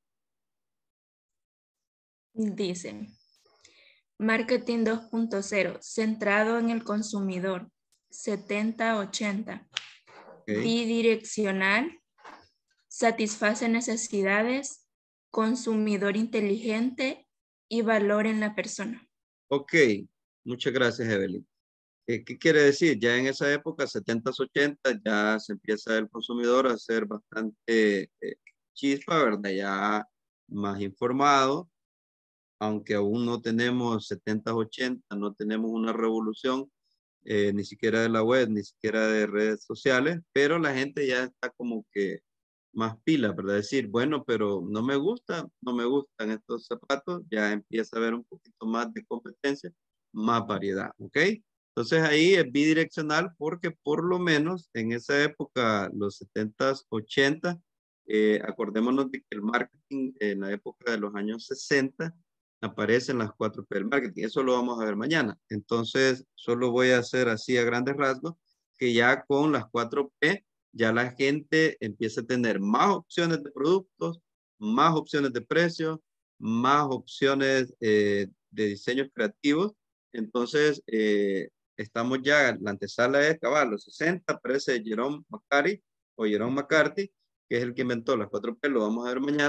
Dice, marketing dos punto cero, centrado en el consumidor, setenta ochenta, okay. Bidireccional, satisface necesidades, consumidor inteligente y valor en la persona. Ok, muchas gracias, Evelyn. ¿Qué quiere decir? Ya en esa época, setenta, ochenta, ya se empieza el consumidor a ser bastante eh, chispa, ¿verdad? Ya más informado, aunque aún no tenemos setenta, ochenta, no tenemos una revolución, eh, ni siquiera de la web, ni siquiera de redes sociales, pero la gente ya está como que más pila, ¿verdad? Decir, bueno, pero no me gusta, no me gustan estos zapatos, ya empieza a haber un poquito más de competencia, más variedad, ¿ok? Entonces ahí es bidireccional porque por lo menos en esa época, los setenta, ochenta, eh, acordémonos de que el marketing en la época de los años sesenta aparecen las cuatro P del marketing. Eso lo vamos a ver mañana. Entonces solo voy a hacer así a grandes rasgos que ya con las cuatro P ya la gente empieza a tener más opciones de productos, más opciones de precios, más opciones eh, de diseños creativos. Entonces, eh, estamos ya, la antesala es cabal, los sesenta, aparece Jerome McCarthy o Jerome McCarthy, que es el que inventó las cuatro P, lo vamos a ver mañana.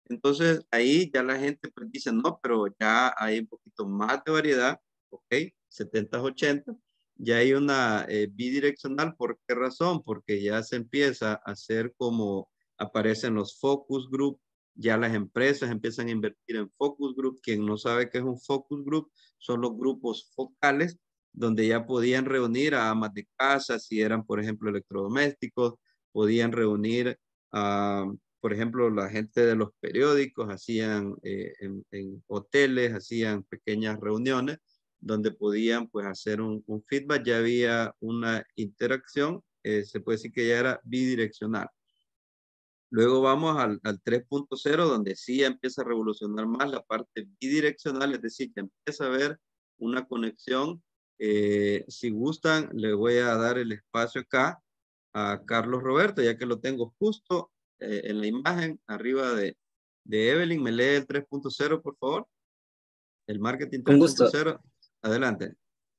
Entonces ahí ya la gente pues dice, no, pero ya hay un poquito más de variedad, ok, setenta ochenta, ya hay una eh, bidireccional. ¿Por qué razón? Porque ya se empieza a hacer como aparecen los focus group, ya las empresas empiezan a invertir en focus group. Quien no sabe qué es un focus group, son los grupos focales donde ya podían reunir a amas de casa, si eran, por ejemplo, electrodomésticos, podían reunir a, por ejemplo, la gente de los periódicos, hacían eh, en, en hoteles, hacían pequeñas reuniones donde podían pues hacer un, un feedback, ya había una interacción, eh, se puede decir que ya era bidireccional. Luego vamos al, al tres punto cero, donde sí ya empieza a revolucionar más la parte bidireccional, es decir, que empieza a haber una conexión. Eh, si gustan, le voy a dar el espacio acá a Carlos Roberto, ya que lo tengo justo eh, en la imagen arriba de, de Evelyn. ¿Me lee el tres punto cero, por favor? El marketing Con tres punto gusto. cero. Adelante.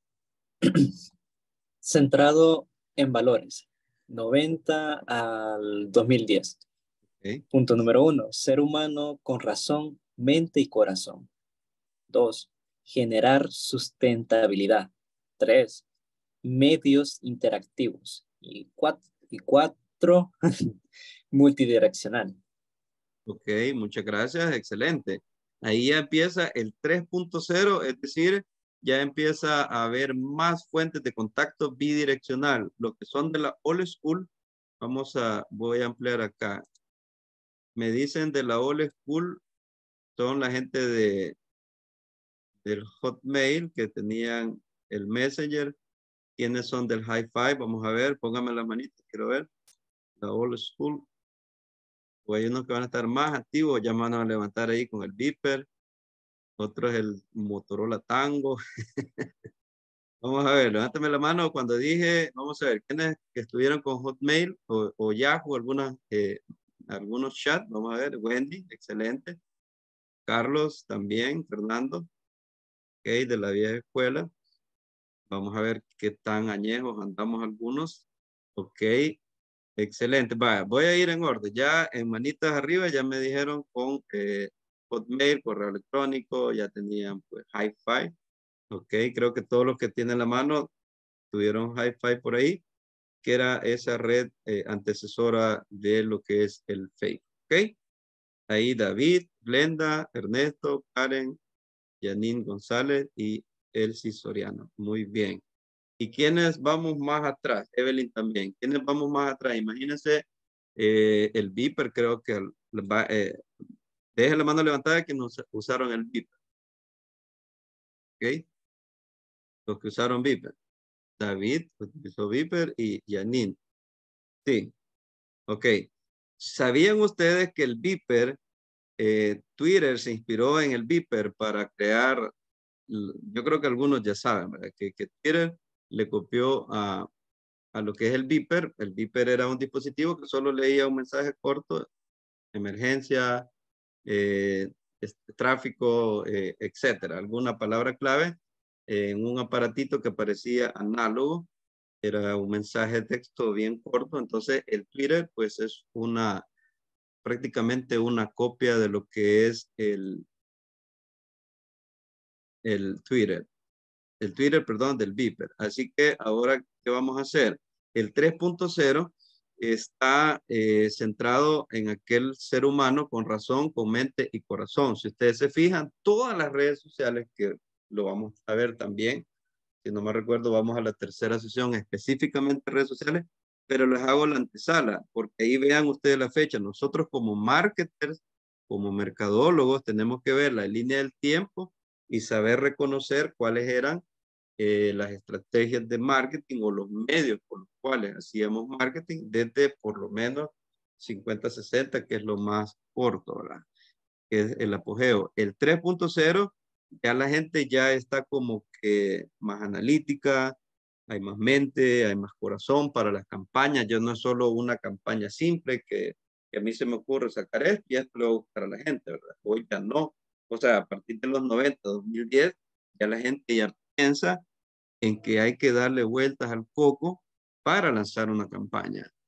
Centrado en valores, noventa al dos mil diez. Okay. Punto número uno, ser humano con razón, mente y corazón. Dos, generar sustentabilidad. Tres, medios interactivos. Y cuatro, y cuatro multidireccional. Ok, muchas gracias, excelente. Ahí ya empieza el tres punto cero, es decir, ya empieza a haber más fuentes de contacto bidireccional. Lo que son de la old school, vamos a, voy a ampliar acá. Me dicen de la old school, son la gente de del Hotmail que tenían el Messenger. ¿Quiénes son del Hi-Fi? Vamos a ver, póngame las manitas, quiero ver. La old school. O hay unos que van a estar más activos, ya van a levantar ahí con el Viper. Otro es el Motorola Tango. Vamos a ver, levántame la mano cuando dije, vamos a ver, ¿quiénes que estuvieron con Hotmail o, o Yahoo, algunas, eh, algunos chats? Vamos a ver, Wendy, excelente. Carlos también, Fernando, ok, de la vieja escuela. Vamos a ver qué tan añejos andamos algunos. Ok, excelente. Vaya, voy a ir en orden. Ya en manitas arriba ya me dijeron con eh, Hotmail, correo electrónico, ya tenían pues Hi-Fi. Ok, creo que todos los que tienen la mano tuvieron Hi-Fi por ahí, que era esa red eh, antecesora de lo que es el Facebook. Ok, ahí David, Glenda, Ernesto, Karen, Janine González y Elsie Soriano. Muy bien. ¿Y quiénes vamos más atrás? Evelyn también. ¿Quiénes vamos más atrás? Imagínense eh, el Viper, creo que va, eh, deje la mano levantada que nos usaron el Viper. ¿Ok? Los que usaron Viper. David utilizó Viper y Janine. Sí. Ok. ¿Sabían ustedes que el Viper, eh, Twitter se inspiró en el Viper para crear, yo creo que algunos ya saben, ¿verdad? Que, que Twitter le copió a, a lo que es el Viper. El Viper era un dispositivo que solo leía un mensaje corto, emergencia, eh, este, tráfico, eh, etcétera. Alguna palabra clave eh, en un aparatito que parecía análogo. Era un mensaje de texto bien corto. Entonces el Twitter pues es una, prácticamente una copia de lo que es el, el Twitter. El Twitter, perdón, del Viper. Así que ahora, ¿qué vamos a hacer? El tres punto cero está eh, centrado en aquel ser humano con razón, con mente y corazón. Si ustedes se fijan, todas las redes sociales, que lo vamos a ver también, si no me recuerdo, vamos a la tercera sesión, específicamente redes sociales, pero les hago la antesala, porque ahí vean ustedes la fecha. Nosotros como marketers, como mercadólogos, tenemos que ver la línea del tiempo y saber reconocer cuáles eran eh, las estrategias de marketing o los medios por los cuales hacíamos marketing desde por lo menos cincuenta sesenta, que es lo más corto, ¿verdad? Que es el apogeo. El tres punto cero, ya la gente ya está como que más analítica, hay más mente, hay más corazón para las campañas. Ya no es solo una campaña simple que, que a mí se me ocurre sacar esto y esto lo voy a buscar a la gente, ¿verdad? Hoy ya no. O sea, a partir de los noventa, dos mil diez, ya la gente ya piensa en que hay que darle vueltas al coco para lanzar una campaña.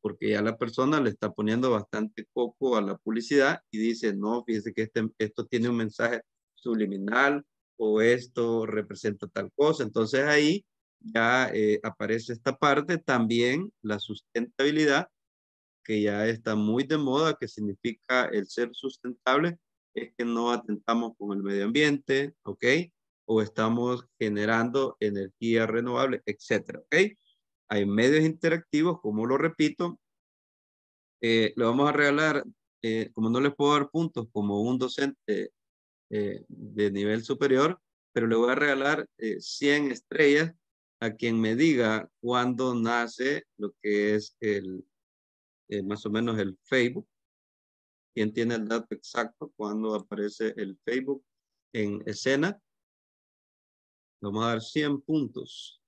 porque ya la persona le está poniendo bastante coco a la publicidad y dice, no, fíjese que este, esto tiene un mensaje subliminal o esto representa tal cosa. Entonces ahí ya eh, aparece esta parte, también la sustentabilidad, que ya está muy de moda, que significa el ser sustentable, es que no atentamos con el medio ambiente, ¿ok? O estamos generando energía renovable, etcétera, ¿ok? Hay medios interactivos, como lo repito, eh, le vamos a regalar, eh, como no les puedo dar puntos como un docente eh, de nivel superior, pero le voy a regalar eh, cien estrellas a quien me diga cuándo nace lo que es el, eh, más o menos el Facebook. ¿Quién tiene el dato exacto cuando aparece el Facebook en escena? Vamos a dar cien puntos.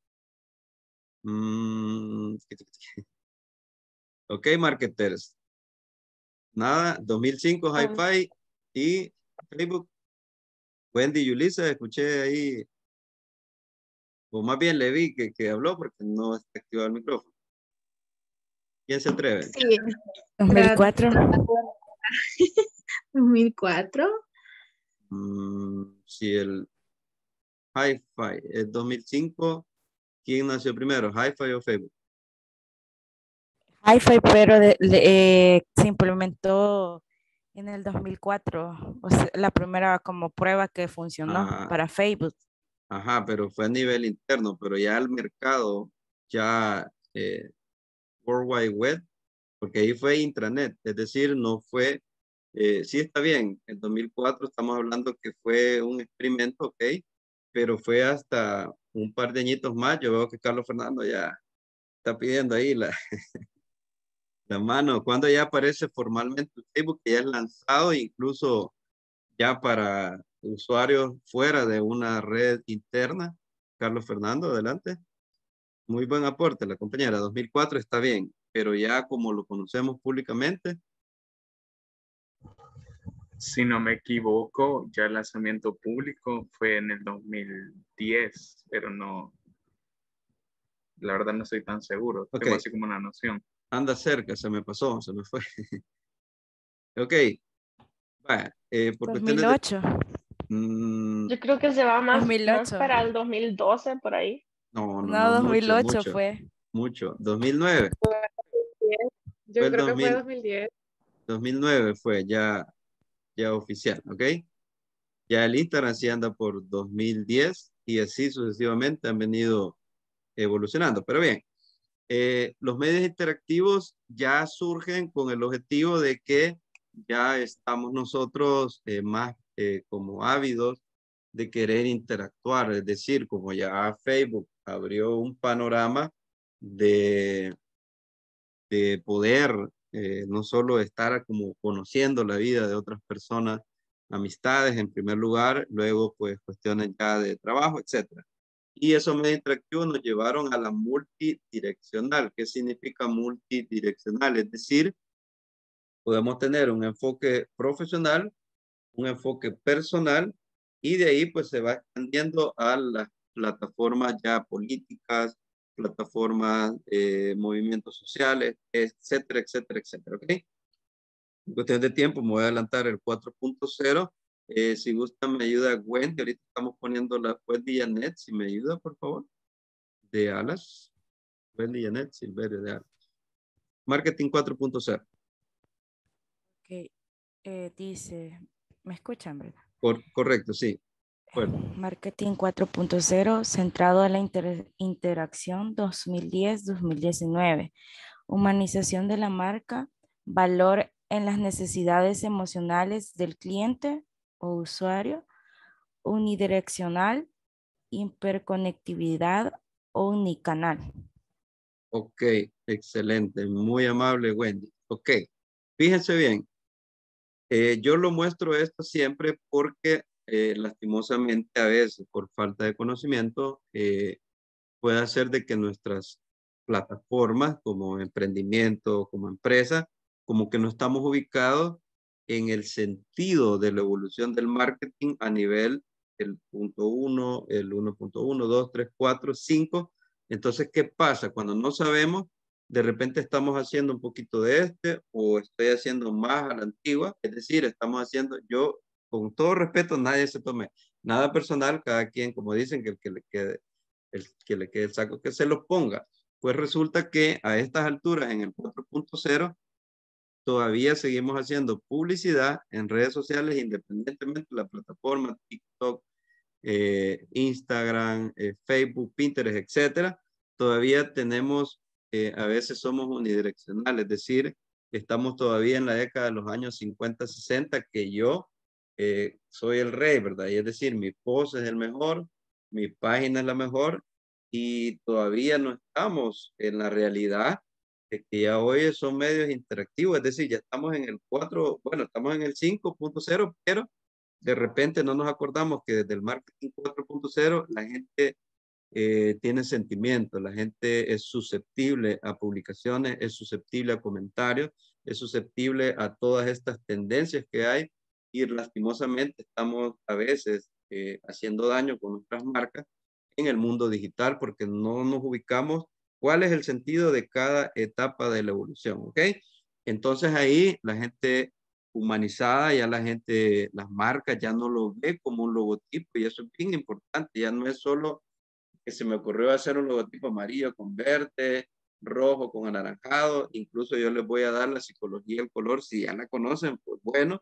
Mm. Ok, marketers. Nada, dos mil cinco Hi-Fi y Facebook. Wendy y Yulisa, escuché ahí, o más bien le vi que, que habló porque no está activado el micrófono. ¿Quién se atreve? Sí. dos mil cuatro. dos mil cuatro. Mm, si el Hi-Fi es dos mil cinco, ¿quién nació primero, Hi-Fi o Facebook? Hi-Fi, pero de- le- eh, se implementó en el dos mil cuatro, o sea, la primera como prueba que funcionó Ah, para Facebook. ajá, pero fue a nivel interno, pero ya el mercado, ya eh, World Wide Web, porque ahí fue intranet, es decir, no fue, eh, sí está bien, en dos mil cuatro estamos hablando que fue un experimento, ok, pero fue hasta un par de añitos más. Yo veo que Carlos Fernando ya está pidiendo ahí la, la mano, cuando ya aparece formalmente el Facebook, que ya es lanzado incluso ya para usuarios fuera de una red interna. Carlos Fernando, adelante. Muy buen aporte, la compañera. dos mil cuatro está bien, pero ya como lo conocemos públicamente. Si no me equivoco, ya el lanzamiento público fue en el dos mil diez, pero no, la verdad no estoy tan seguro. Ok. Tengo así como una noción. Anda cerca, se me pasó, se me fue. Ok. Vaya, eh, por cuestiones de... dos mil ocho. Mm, Yo creo que se va más, más dos mil ocho. para el dos mil doce, por ahí. no, no, No, no, dos mil mucho, ocho mucho, fue. mucho. dos mil nueve. Yo Fue el creo que fue dos mil, dos mil diez. dos mil nueve fue ya, ya oficial, ¿ok? Ya el Instagram sí anda por dos mil diez y así sucesivamente han venido evolucionando. Pero bien, eh, los medios interactivos ya surgen con el objetivo de que ya estamos nosotros eh, más eh, como ávidos de querer interactuar, es decir, como ya Facebook abrió un panorama de, de poder eh, no solo estar como conociendo la vida de otras personas, amistades en primer lugar, luego pues cuestiones ya de trabajo, etcétera. Y esos medios interactivos nos llevaron a la multidireccional. ¿Qué significa multidireccional? Es decir, podemos tener un enfoque profesional, un enfoque personal, y de ahí pues se va extendiendo a las plataformas ya políticas, plataformas, eh, movimientos sociales, etcétera, etcétera, etcétera. ¿Ok? En cuestión de tiempo me voy a adelantar el cuatro punto cero. Eh, si gusta me ayuda Wendy, ahorita estamos poniendo la Wendy y Janet, si me ayuda por favor, de Alas. Wendy y Janet Silverio de Alas. Marketing cuatro punto cero. Ok, eh, dice, ¿me escuchan, verdad? Por, correcto, sí. Bueno. Marketing cuatro punto cero centrado en la inter interacción dos mil diez a dos mil diecinueve. Humanización de la marca, valor en las necesidades emocionales del cliente o usuario, unidireccional, hiperconectividad o unicanal. Ok, excelente, muy amable Wendy. Ok, fíjense bien, eh, yo lo muestro esto siempre porque eh, lastimosamente a veces por falta de conocimiento eh, puede hacer de que nuestras plataformas como emprendimiento, como empresa, como que no estamos ubicados en el sentido de la evolución del marketing a nivel el punto uno, el uno punto uno, dos, tres, cuatro, cinco. Entonces, ¿qué pasa? Cuando no sabemos, de repente estamos haciendo un poquito de este o estoy haciendo más a la antigua, es decir, estamos haciendo, yo con todo respeto, nadie se tome nada personal, cada quien, como dicen, que el que le quede el que le quede el saco que se lo ponga. Pues resulta que a estas alturas en el cuatro punto cero todavía seguimos haciendo publicidad en redes sociales independientemente de la plataforma, TikTok, eh, Instagram, eh, Facebook, Pinterest, etcétera. Todavía tenemos, eh, a veces somos unidireccionales, es decir, estamos todavía en la década de los años cincuenta, sesenta, que yo eh, soy el rey, ¿verdad? Y es decir, mi post es el mejor, mi página es la mejor y todavía no estamos en la realidad de que ya hoy son medios interactivos, es decir, ya estamos en el cuatro, bueno, estamos en el cinco punto cero, pero de repente no nos acordamos que desde el marketing cuatro punto cero la gente eh, tiene sentimientos, la gente es susceptible a publicaciones, es susceptible a comentarios, es susceptible a todas estas tendencias que hay y lastimosamente estamos a veces eh, haciendo daño con nuestras marcas en el mundo digital porque no nos ubicamos cuál es el sentido de cada etapa de la evolución, ¿ok? Entonces ahí la gente humanizada, ya la gente, las marcas ya no lo ve como un logotipo y eso es bien importante, ya no es solo que se me ocurrió hacer un logotipo amarillo con verde, rojo con anaranjado, incluso yo les voy a dar la psicología del color, si ya la conocen, pues bueno,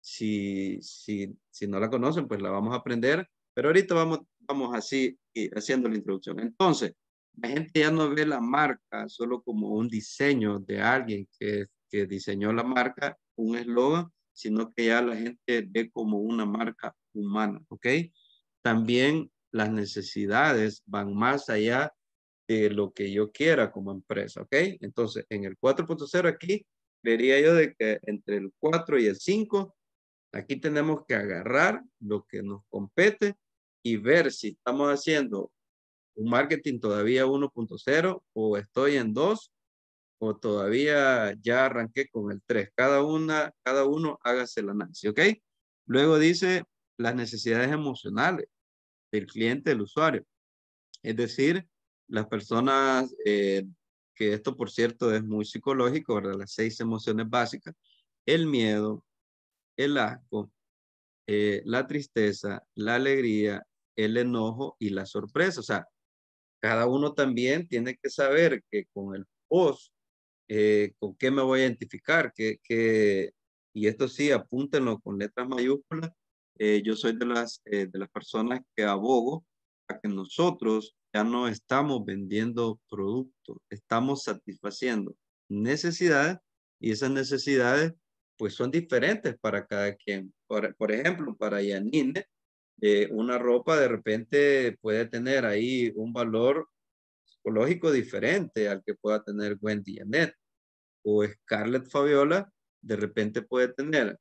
si, si, si no la conocen, pues la vamos a aprender, pero ahorita vamos, vamos así haciendo la introducción. Entonces, la gente ya no ve la marca solo como un diseño de alguien que, que diseñó la marca, un eslogan, sino que ya la gente ve como una marca humana, ¿ok? También las necesidades van más allá de lo que yo quiera como empresa, ¿ok? Entonces, en el cuatro punto cero aquí, vería yo de que entre el cuatro y el cinco, aquí tenemos que agarrar lo que nos compete y ver si estamos haciendo un marketing todavía uno punto cero o estoy en dos o todavía ya arranqué con el tres. Cada una, cada uno hágase el análisis, ¿ok? Luego dice las necesidades emocionales del cliente, del usuario. Es decir, las personas, eh, que esto por cierto es muy psicológico, ¿verdad? Las seis emociones básicas, el miedo, el asco, eh, la tristeza, la alegría, el enojo y la sorpresa. O sea, cada uno también tiene que saber que con el post, eh, con qué me voy a identificar, que, que, y esto sí, apúntenlo con letras mayúsculas. Eh, yo soy de las, eh, de las personas que abogo a que nosotros ya no estamos vendiendo productos, estamos satisfaciendo necesidades y esas necesidades pues son diferentes para cada quien. Por, por ejemplo, para Yanine, eh, una ropa de repente puede tener ahí un valor psicológico diferente al que pueda tener Wendy Janet. O Scarlett Fabiola, de repente puede tener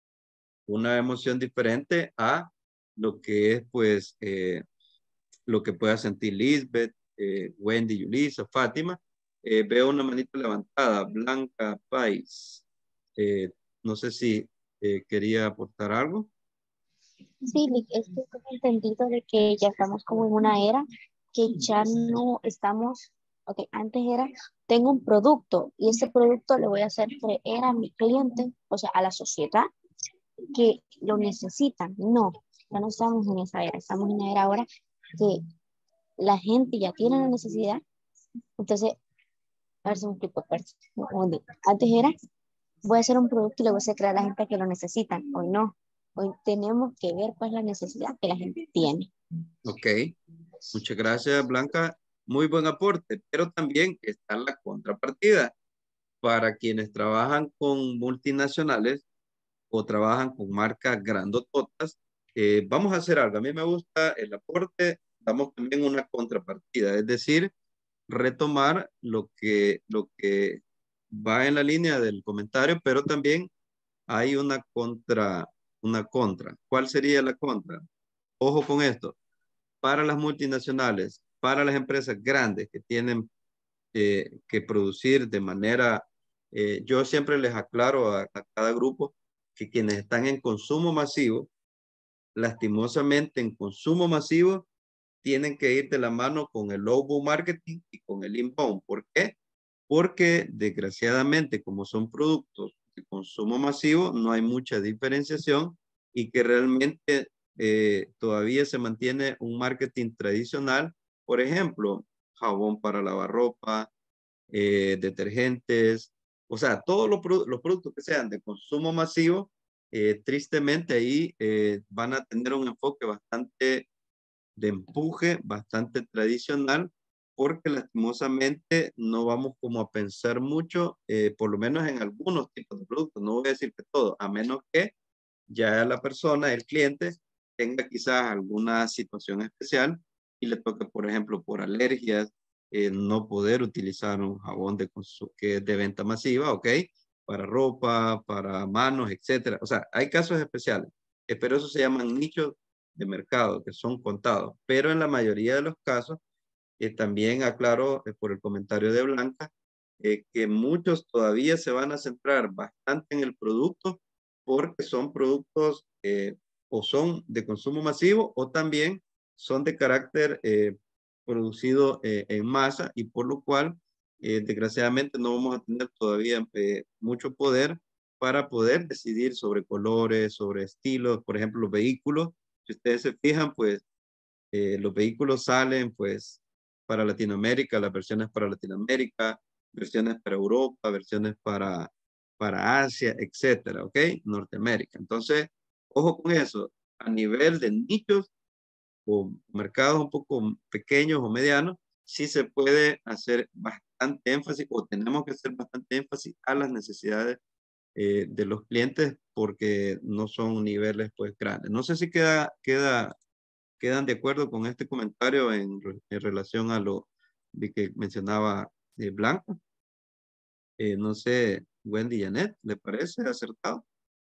una emoción diferente a lo que es, pues, eh, lo que pueda sentir Lisbeth, eh, Wendy, Yulisa, Fátima. Eh, veo una manita levantada, Blanca Pais. Eh, no sé si eh, quería aportar algo. Sí, Lick, es que tengo entendido de que ya estamos como en una era que ya no estamos, ok, antes era, tengo un producto y ese producto le voy a hacer creer a mi cliente, o sea, a la sociedad, que lo necesitan. No, ya no estamos en esa era, estamos en una era ahora que la gente ya tiene la necesidad. Entonces, a ver si me explico. Antes era, voy a hacer un producto y le voy a hacer creer a la gente que lo necesitan. Hoy no. Hoy tenemos que ver cuál es la necesidad que la gente tiene. Ok, muchas gracias, Blanca. Muy buen aporte, pero también está la contrapartida. Para quienes trabajan con multinacionales o trabajan con marcas grandototas, eh, vamos a hacer algo. A mí me gusta el aporte, damos también una contrapartida, es decir, retomar lo que, lo que va en la línea del comentario, pero también hay una contra, una contra. ¿Cuál sería la contra? Ojo con esto. Para las multinacionales, para las empresas grandes que tienen eh, que producir de manera, eh, yo siempre les aclaro a, a cada grupo que quienes están en consumo masivo, lastimosamente en consumo masivo, tienen que ir de la mano con el outbound marketing y con el inbound. ¿Por qué? porque desgraciadamente como son productos de consumo masivo, no hay mucha diferenciación y que realmente eh, todavía se mantiene un marketing tradicional. Por ejemplo, jabón para lavar ropa, eh, detergentes, o sea, todos los, produ los productos que sean de consumo masivo, eh, tristemente ahí eh, van a tener un enfoque bastante de empuje, bastante tradicional, porque lastimosamente no vamos como a pensar mucho, eh, por lo menos en algunos tipos de productos, no voy a decir que todo, a menos que ya la persona, el cliente, tenga quizás alguna situación especial y le toque, por ejemplo, por alergias, eh, no poder utilizar un jabón de que es de venta masiva, ¿ok? Para ropa, para manos, etcétera. O sea, hay casos especiales, eh, pero eso se llaman nichos de mercado, que son contados. Pero en la mayoría de los casos, eh, también aclaro eh, por el comentario de Blanca, eh, que muchos todavía se van a centrar bastante en el producto porque son productos eh, o son de consumo masivo o también son de carácter eh, producido eh, en masa y por lo cual eh, desgraciadamente no vamos a tener todavía eh, mucho poder para poder decidir sobre colores, sobre estilos, por ejemplo, los vehículos. Si ustedes se fijan, pues eh, los vehículos salen pues para Latinoamérica, las versiones para Latinoamérica, versiones para Europa, versiones para, para Asia, etcétera, ¿ok? Norteamérica. Entonces, ojo con eso, a nivel de nichos o mercados un poco pequeños o medianos, sí se puede hacer bastante énfasis o tenemos que hacer bastante énfasis a las necesidades eh, de los clientes porque no son niveles pues grandes. No sé si queda, queda, quedan de acuerdo con este comentario en, en relación a lo de que mencionaba eh, Blanco. Eh, no sé, Wendy y Janet, ¿le parece acertado?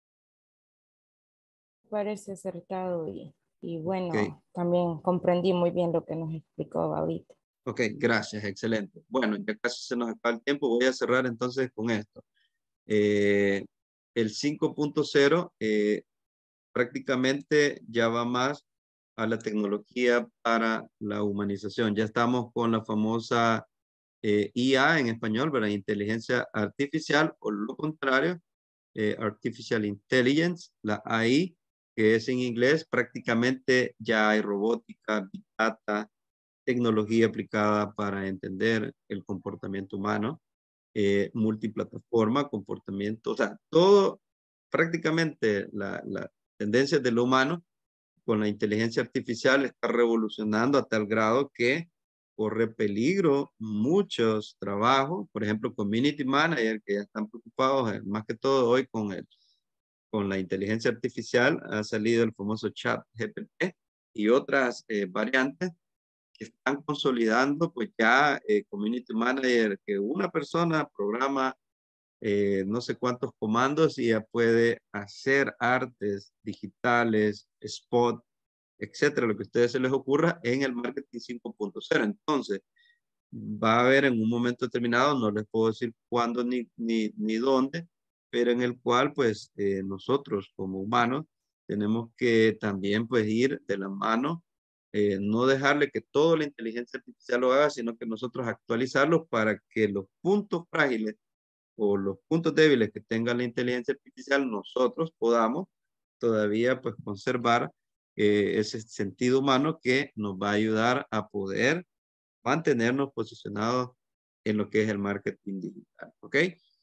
Parece acertado y, y bueno, Okay. también comprendí muy bien lo que nos explicó ahorita. Ok, gracias, excelente. Bueno, ya casi se nos acaba el tiempo, voy a cerrar entonces con esto. Eh, el cinco punto cero eh, prácticamente ya va más a la tecnología para la humanización. Ya estamos con la famosa eh, I A en español, ¿verdad? Inteligencia artificial o lo contrario, eh, Artificial Intelligence, la A I, que es en inglés, prácticamente ya hay robótica, big data, tecnología aplicada para entender el comportamiento humano, eh, multiplataforma, comportamiento, o sea, todo prácticamente la, la tendencia de lo humano con la inteligencia artificial está revolucionando a tal grado que corre peligro muchos trabajos, por ejemplo, community manager, que ya están preocupados, eh, más que todo hoy con, el, con la inteligencia artificial, ha salido el famoso chat G P T y otras eh, variantes que están consolidando, pues ya eh, community manager, que una persona programa eh, no sé cuántos comandos y ya puede hacer artes digitales, spot, etcétera, lo que a ustedes se les ocurra en el marketing cinco punto cero. Entonces, va a haber en un momento determinado, no les puedo decir cuándo ni, ni, ni dónde, pero en el cual pues eh, nosotros como humanos tenemos que también pues ir de la mano, eh, no dejarle que toda la inteligencia artificial lo haga, sino que nosotros actualizarlo para que los puntos frágiles o los puntos débiles que tenga la inteligencia artificial, nosotros podamos todavía pues conservar eh, ese sentido humano que nos va a ayudar a poder mantenernos posicionados en lo que es el marketing digital, ¿ok?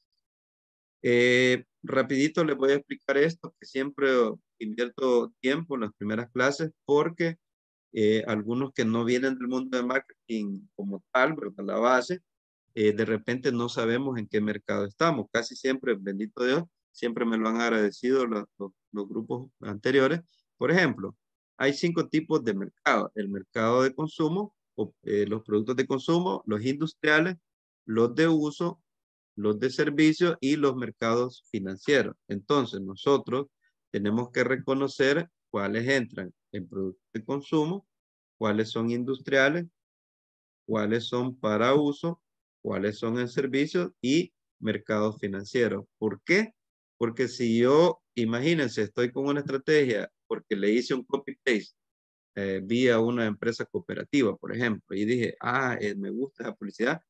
Eh, rapidito les voy a explicar esto, que siempre invierto tiempo en las primeras clases porque eh, algunos que no vienen del mundo de marketing como tal, ¿verdad? La base, eh, de repente no sabemos en qué mercado estamos. Casi siempre, bendito Dios, siempre me lo han agradecido los, los, los grupos anteriores. Por ejemplo, hay cinco tipos de mercado. El mercado de consumo, o, eh, los productos de consumo, los industriales, los de uso, los de servicio y los mercados financieros. Entonces, nosotros tenemos que reconocer cuáles entran en productos de consumo, cuáles son industriales, cuáles son para uso, cuáles son en servicios y mercados financieros. ¿Por qué? Porque si yo, imagínense, estoy con una estrategia porque le hice un copy-paste eh, vía una empresa cooperativa, por ejemplo, y dije, ah, eh, me gusta esa publicidad,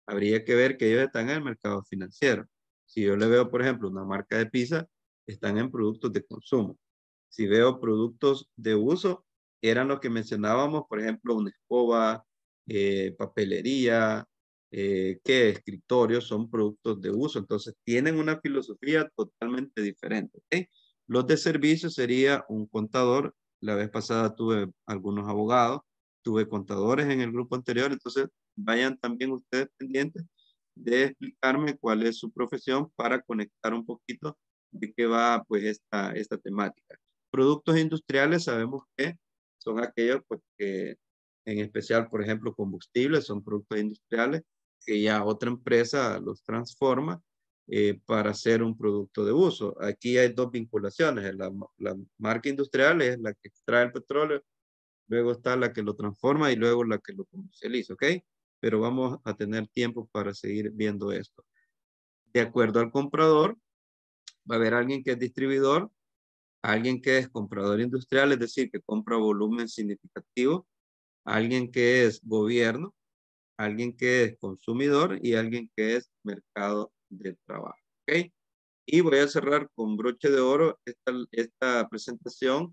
habría que ver que ellos están en el mercado financiero. Si yo le veo, por ejemplo, una marca de pizza, están en productos de consumo. Si veo productos de uso, eran los que mencionábamos, por ejemplo, una escoba, eh, papelería, eh, que escritorios son productos de uso. Entonces, tienen una filosofía totalmente diferente. ¿Okay? Los de servicios sería un contador. La vez pasada tuve algunos abogados, tuve contadores en el grupo anterior, entonces vayan también ustedes pendientes de explicarme cuál es su profesión para conectar un poquito de qué va pues esta, esta temática. Productos industriales sabemos que son aquellos pues, que en especial, por ejemplo, combustibles, son productos industriales que ya otra empresa los transforma eh, para hacer un producto de uso. Aquí hay dos vinculaciones. La, la marca industrial es la que extrae el petróleo, luego está la que lo transforma y luego la que lo comercializa, ¿ok? Pero vamos a tener tiempo para seguir viendo esto. De acuerdo al comprador, va a haber alguien que es distribuidor, alguien que es comprador industrial, es decir, que compra volumen significativo, alguien que es gobierno, alguien que es consumidor y alguien que es mercado de trabajo. ¿Ok? Y voy a cerrar con broche de oro esta, esta presentación.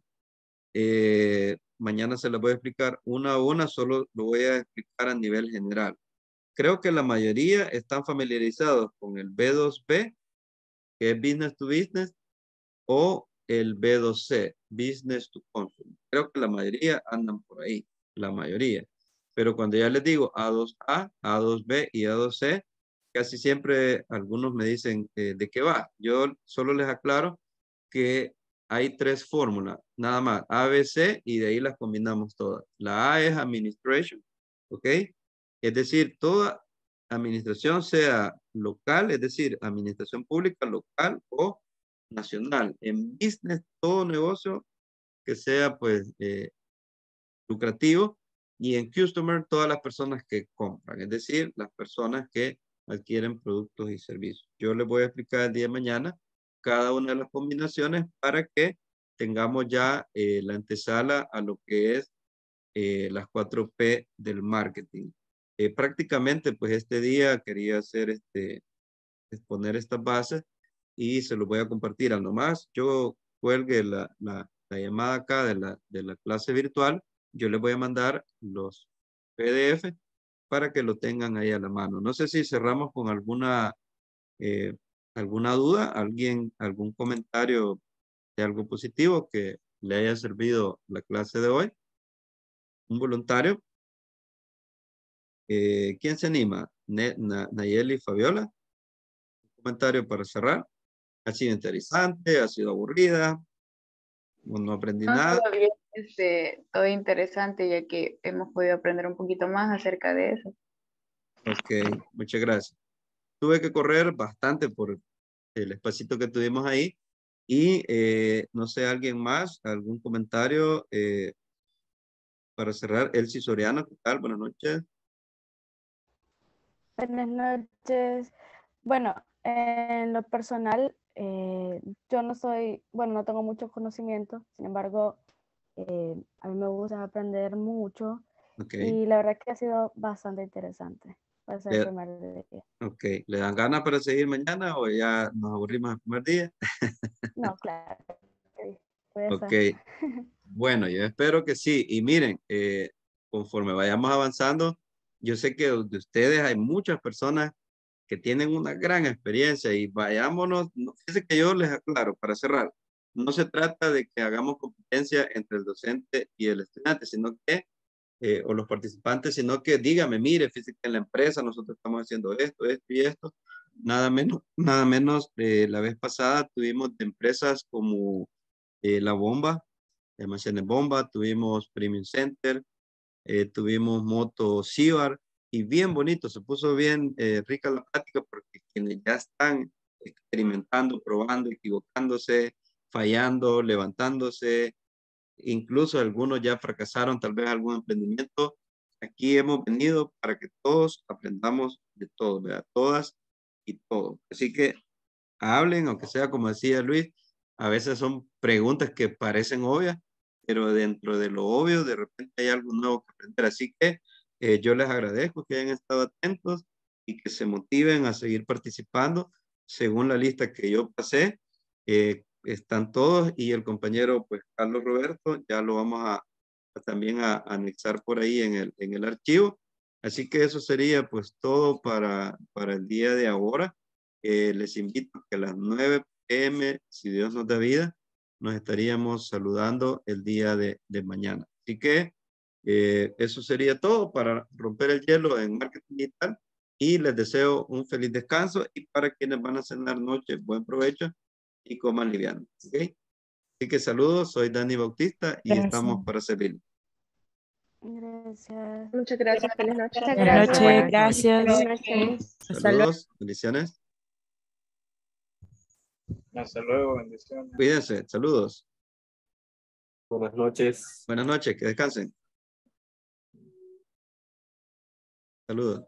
Eh, mañana se la voy a explicar una a una, solo lo voy a explicar a nivel general. Creo que la mayoría están familiarizados con el B dos B, que es Business to Business, o el B dos C, Business to Consumer. Creo que la mayoría andan por ahí, la mayoría. Pero cuando ya les digo A dos A, A dos B y A dos C, casi siempre algunos me dicen eh, de qué va. Yo solo les aclaro que hay tres fórmulas, nada más, A, B, C, y de ahí las combinamos todas. La A es Administration, ¿ok? Es decir, toda administración sea local, es decir, administración pública local o nacional. En business, todo negocio que sea pues eh, lucrativo, y en customer, todas las personas que compran, es decir, las personas que adquieren productos y servicios. Yo les voy a explicar el día de mañana cada una de las combinaciones para que tengamos ya eh, la antesala a lo que es eh, las cuatro P del marketing. Eh, prácticamente, pues este día quería hacer este, exponer estas bases y se los voy a compartir al nomás. Yo cuelgue la, la, la llamada acá de la, de la clase virtual. Yo les voy a mandar los P D F para que lo tengan ahí a la mano. No sé si cerramos con alguna, eh, alguna duda, alguien, algún comentario de algo positivo que le haya servido la clase de hoy. Un voluntario. Eh, ¿Quién se anima? Ne, Na, Nayeli, Fabiola. Un comentario para cerrar. Ha sido interesante, ha sido aburrida, no, no aprendí No, nada. todo bien, este, todo interesante ya que hemos podido aprender un poquito más acerca de eso. Ok, muchas gracias. Tuve que correr bastante por el espacito que tuvimos ahí y eh, no sé, alguien más, algún comentario eh, para cerrar. Elsie Soriano, ¿qué tal? Buenas noches. Buenas noches. Bueno, en lo personal, eh, yo no soy, bueno, no tengo mucho conocimiento, sin embargo, eh, a mí me gusta aprender mucho Okay. y la verdad que ha sido bastante interesante. Va a ser el Le, primer día. ok, ¿le dan ganas para seguir mañana o ya nos aburrimos el primer día? No, claro. Okay. Puede Ok, ser. bueno, yo espero que sí. Y miren, eh, conforme vayamos avanzando, yo sé que de ustedes hay muchas personas que tienen una gran experiencia y vayámonos, no, fíjense que yo les aclaro para cerrar, no se trata de que hagamos competencia entre el docente y el estudiante, sino que, eh, o los participantes, sino que dígame, mire, fíjese que en la empresa nosotros estamos haciendo esto, esto y esto, nada menos, nada menos, eh, la vez pasada tuvimos de empresas como eh, La Bomba, Almacenes Bomba, tuvimos Premium Center, eh, tuvimos Moto Cibar, y bien bonito, se puso bien eh, rica la plática porque quienes ya están experimentando, probando, equivocándose, fallando, levantándose, incluso algunos ya fracasaron tal vez algún emprendimiento. Aquí hemos venido para que todos aprendamos de todo, ¿verdad? Todas y todo. Así que hablen, aunque sea como decía Luis, a veces son preguntas que parecen obvias, pero dentro de lo obvio de repente hay algo nuevo que aprender. Así que eh, yo les agradezco que hayan estado atentos y que se motiven a seguir participando. Según la lista que yo pasé, eh, están todos y el compañero, pues, Carlos Roberto, ya lo vamos a, a también a, a anexar por ahí en el, en el archivo. Así que eso sería, pues, todo para, para el día de ahora. Eh, les invito a que a las nueve p m, si Dios nos da vida, nos estaríamos saludando el día de, de mañana. Así que eh, eso sería todo para romper el hielo en marketing digital y les deseo un feliz descanso y para quienes van a cenar noche, buen provecho y coman liviano. ¿Okay? Así que saludos, soy Dani Bautista y Gracias. estamos para servir. Gracias. Muchas gracias. Feliz noche. Muchas Buenas gracias. noches, gracias. Buenas noches. Hasta luego. Saludos, bendiciones. Hasta luego, bendiciones. Cuídense, saludos. Buenas noches. Buenas noches, que descansen. Saludos.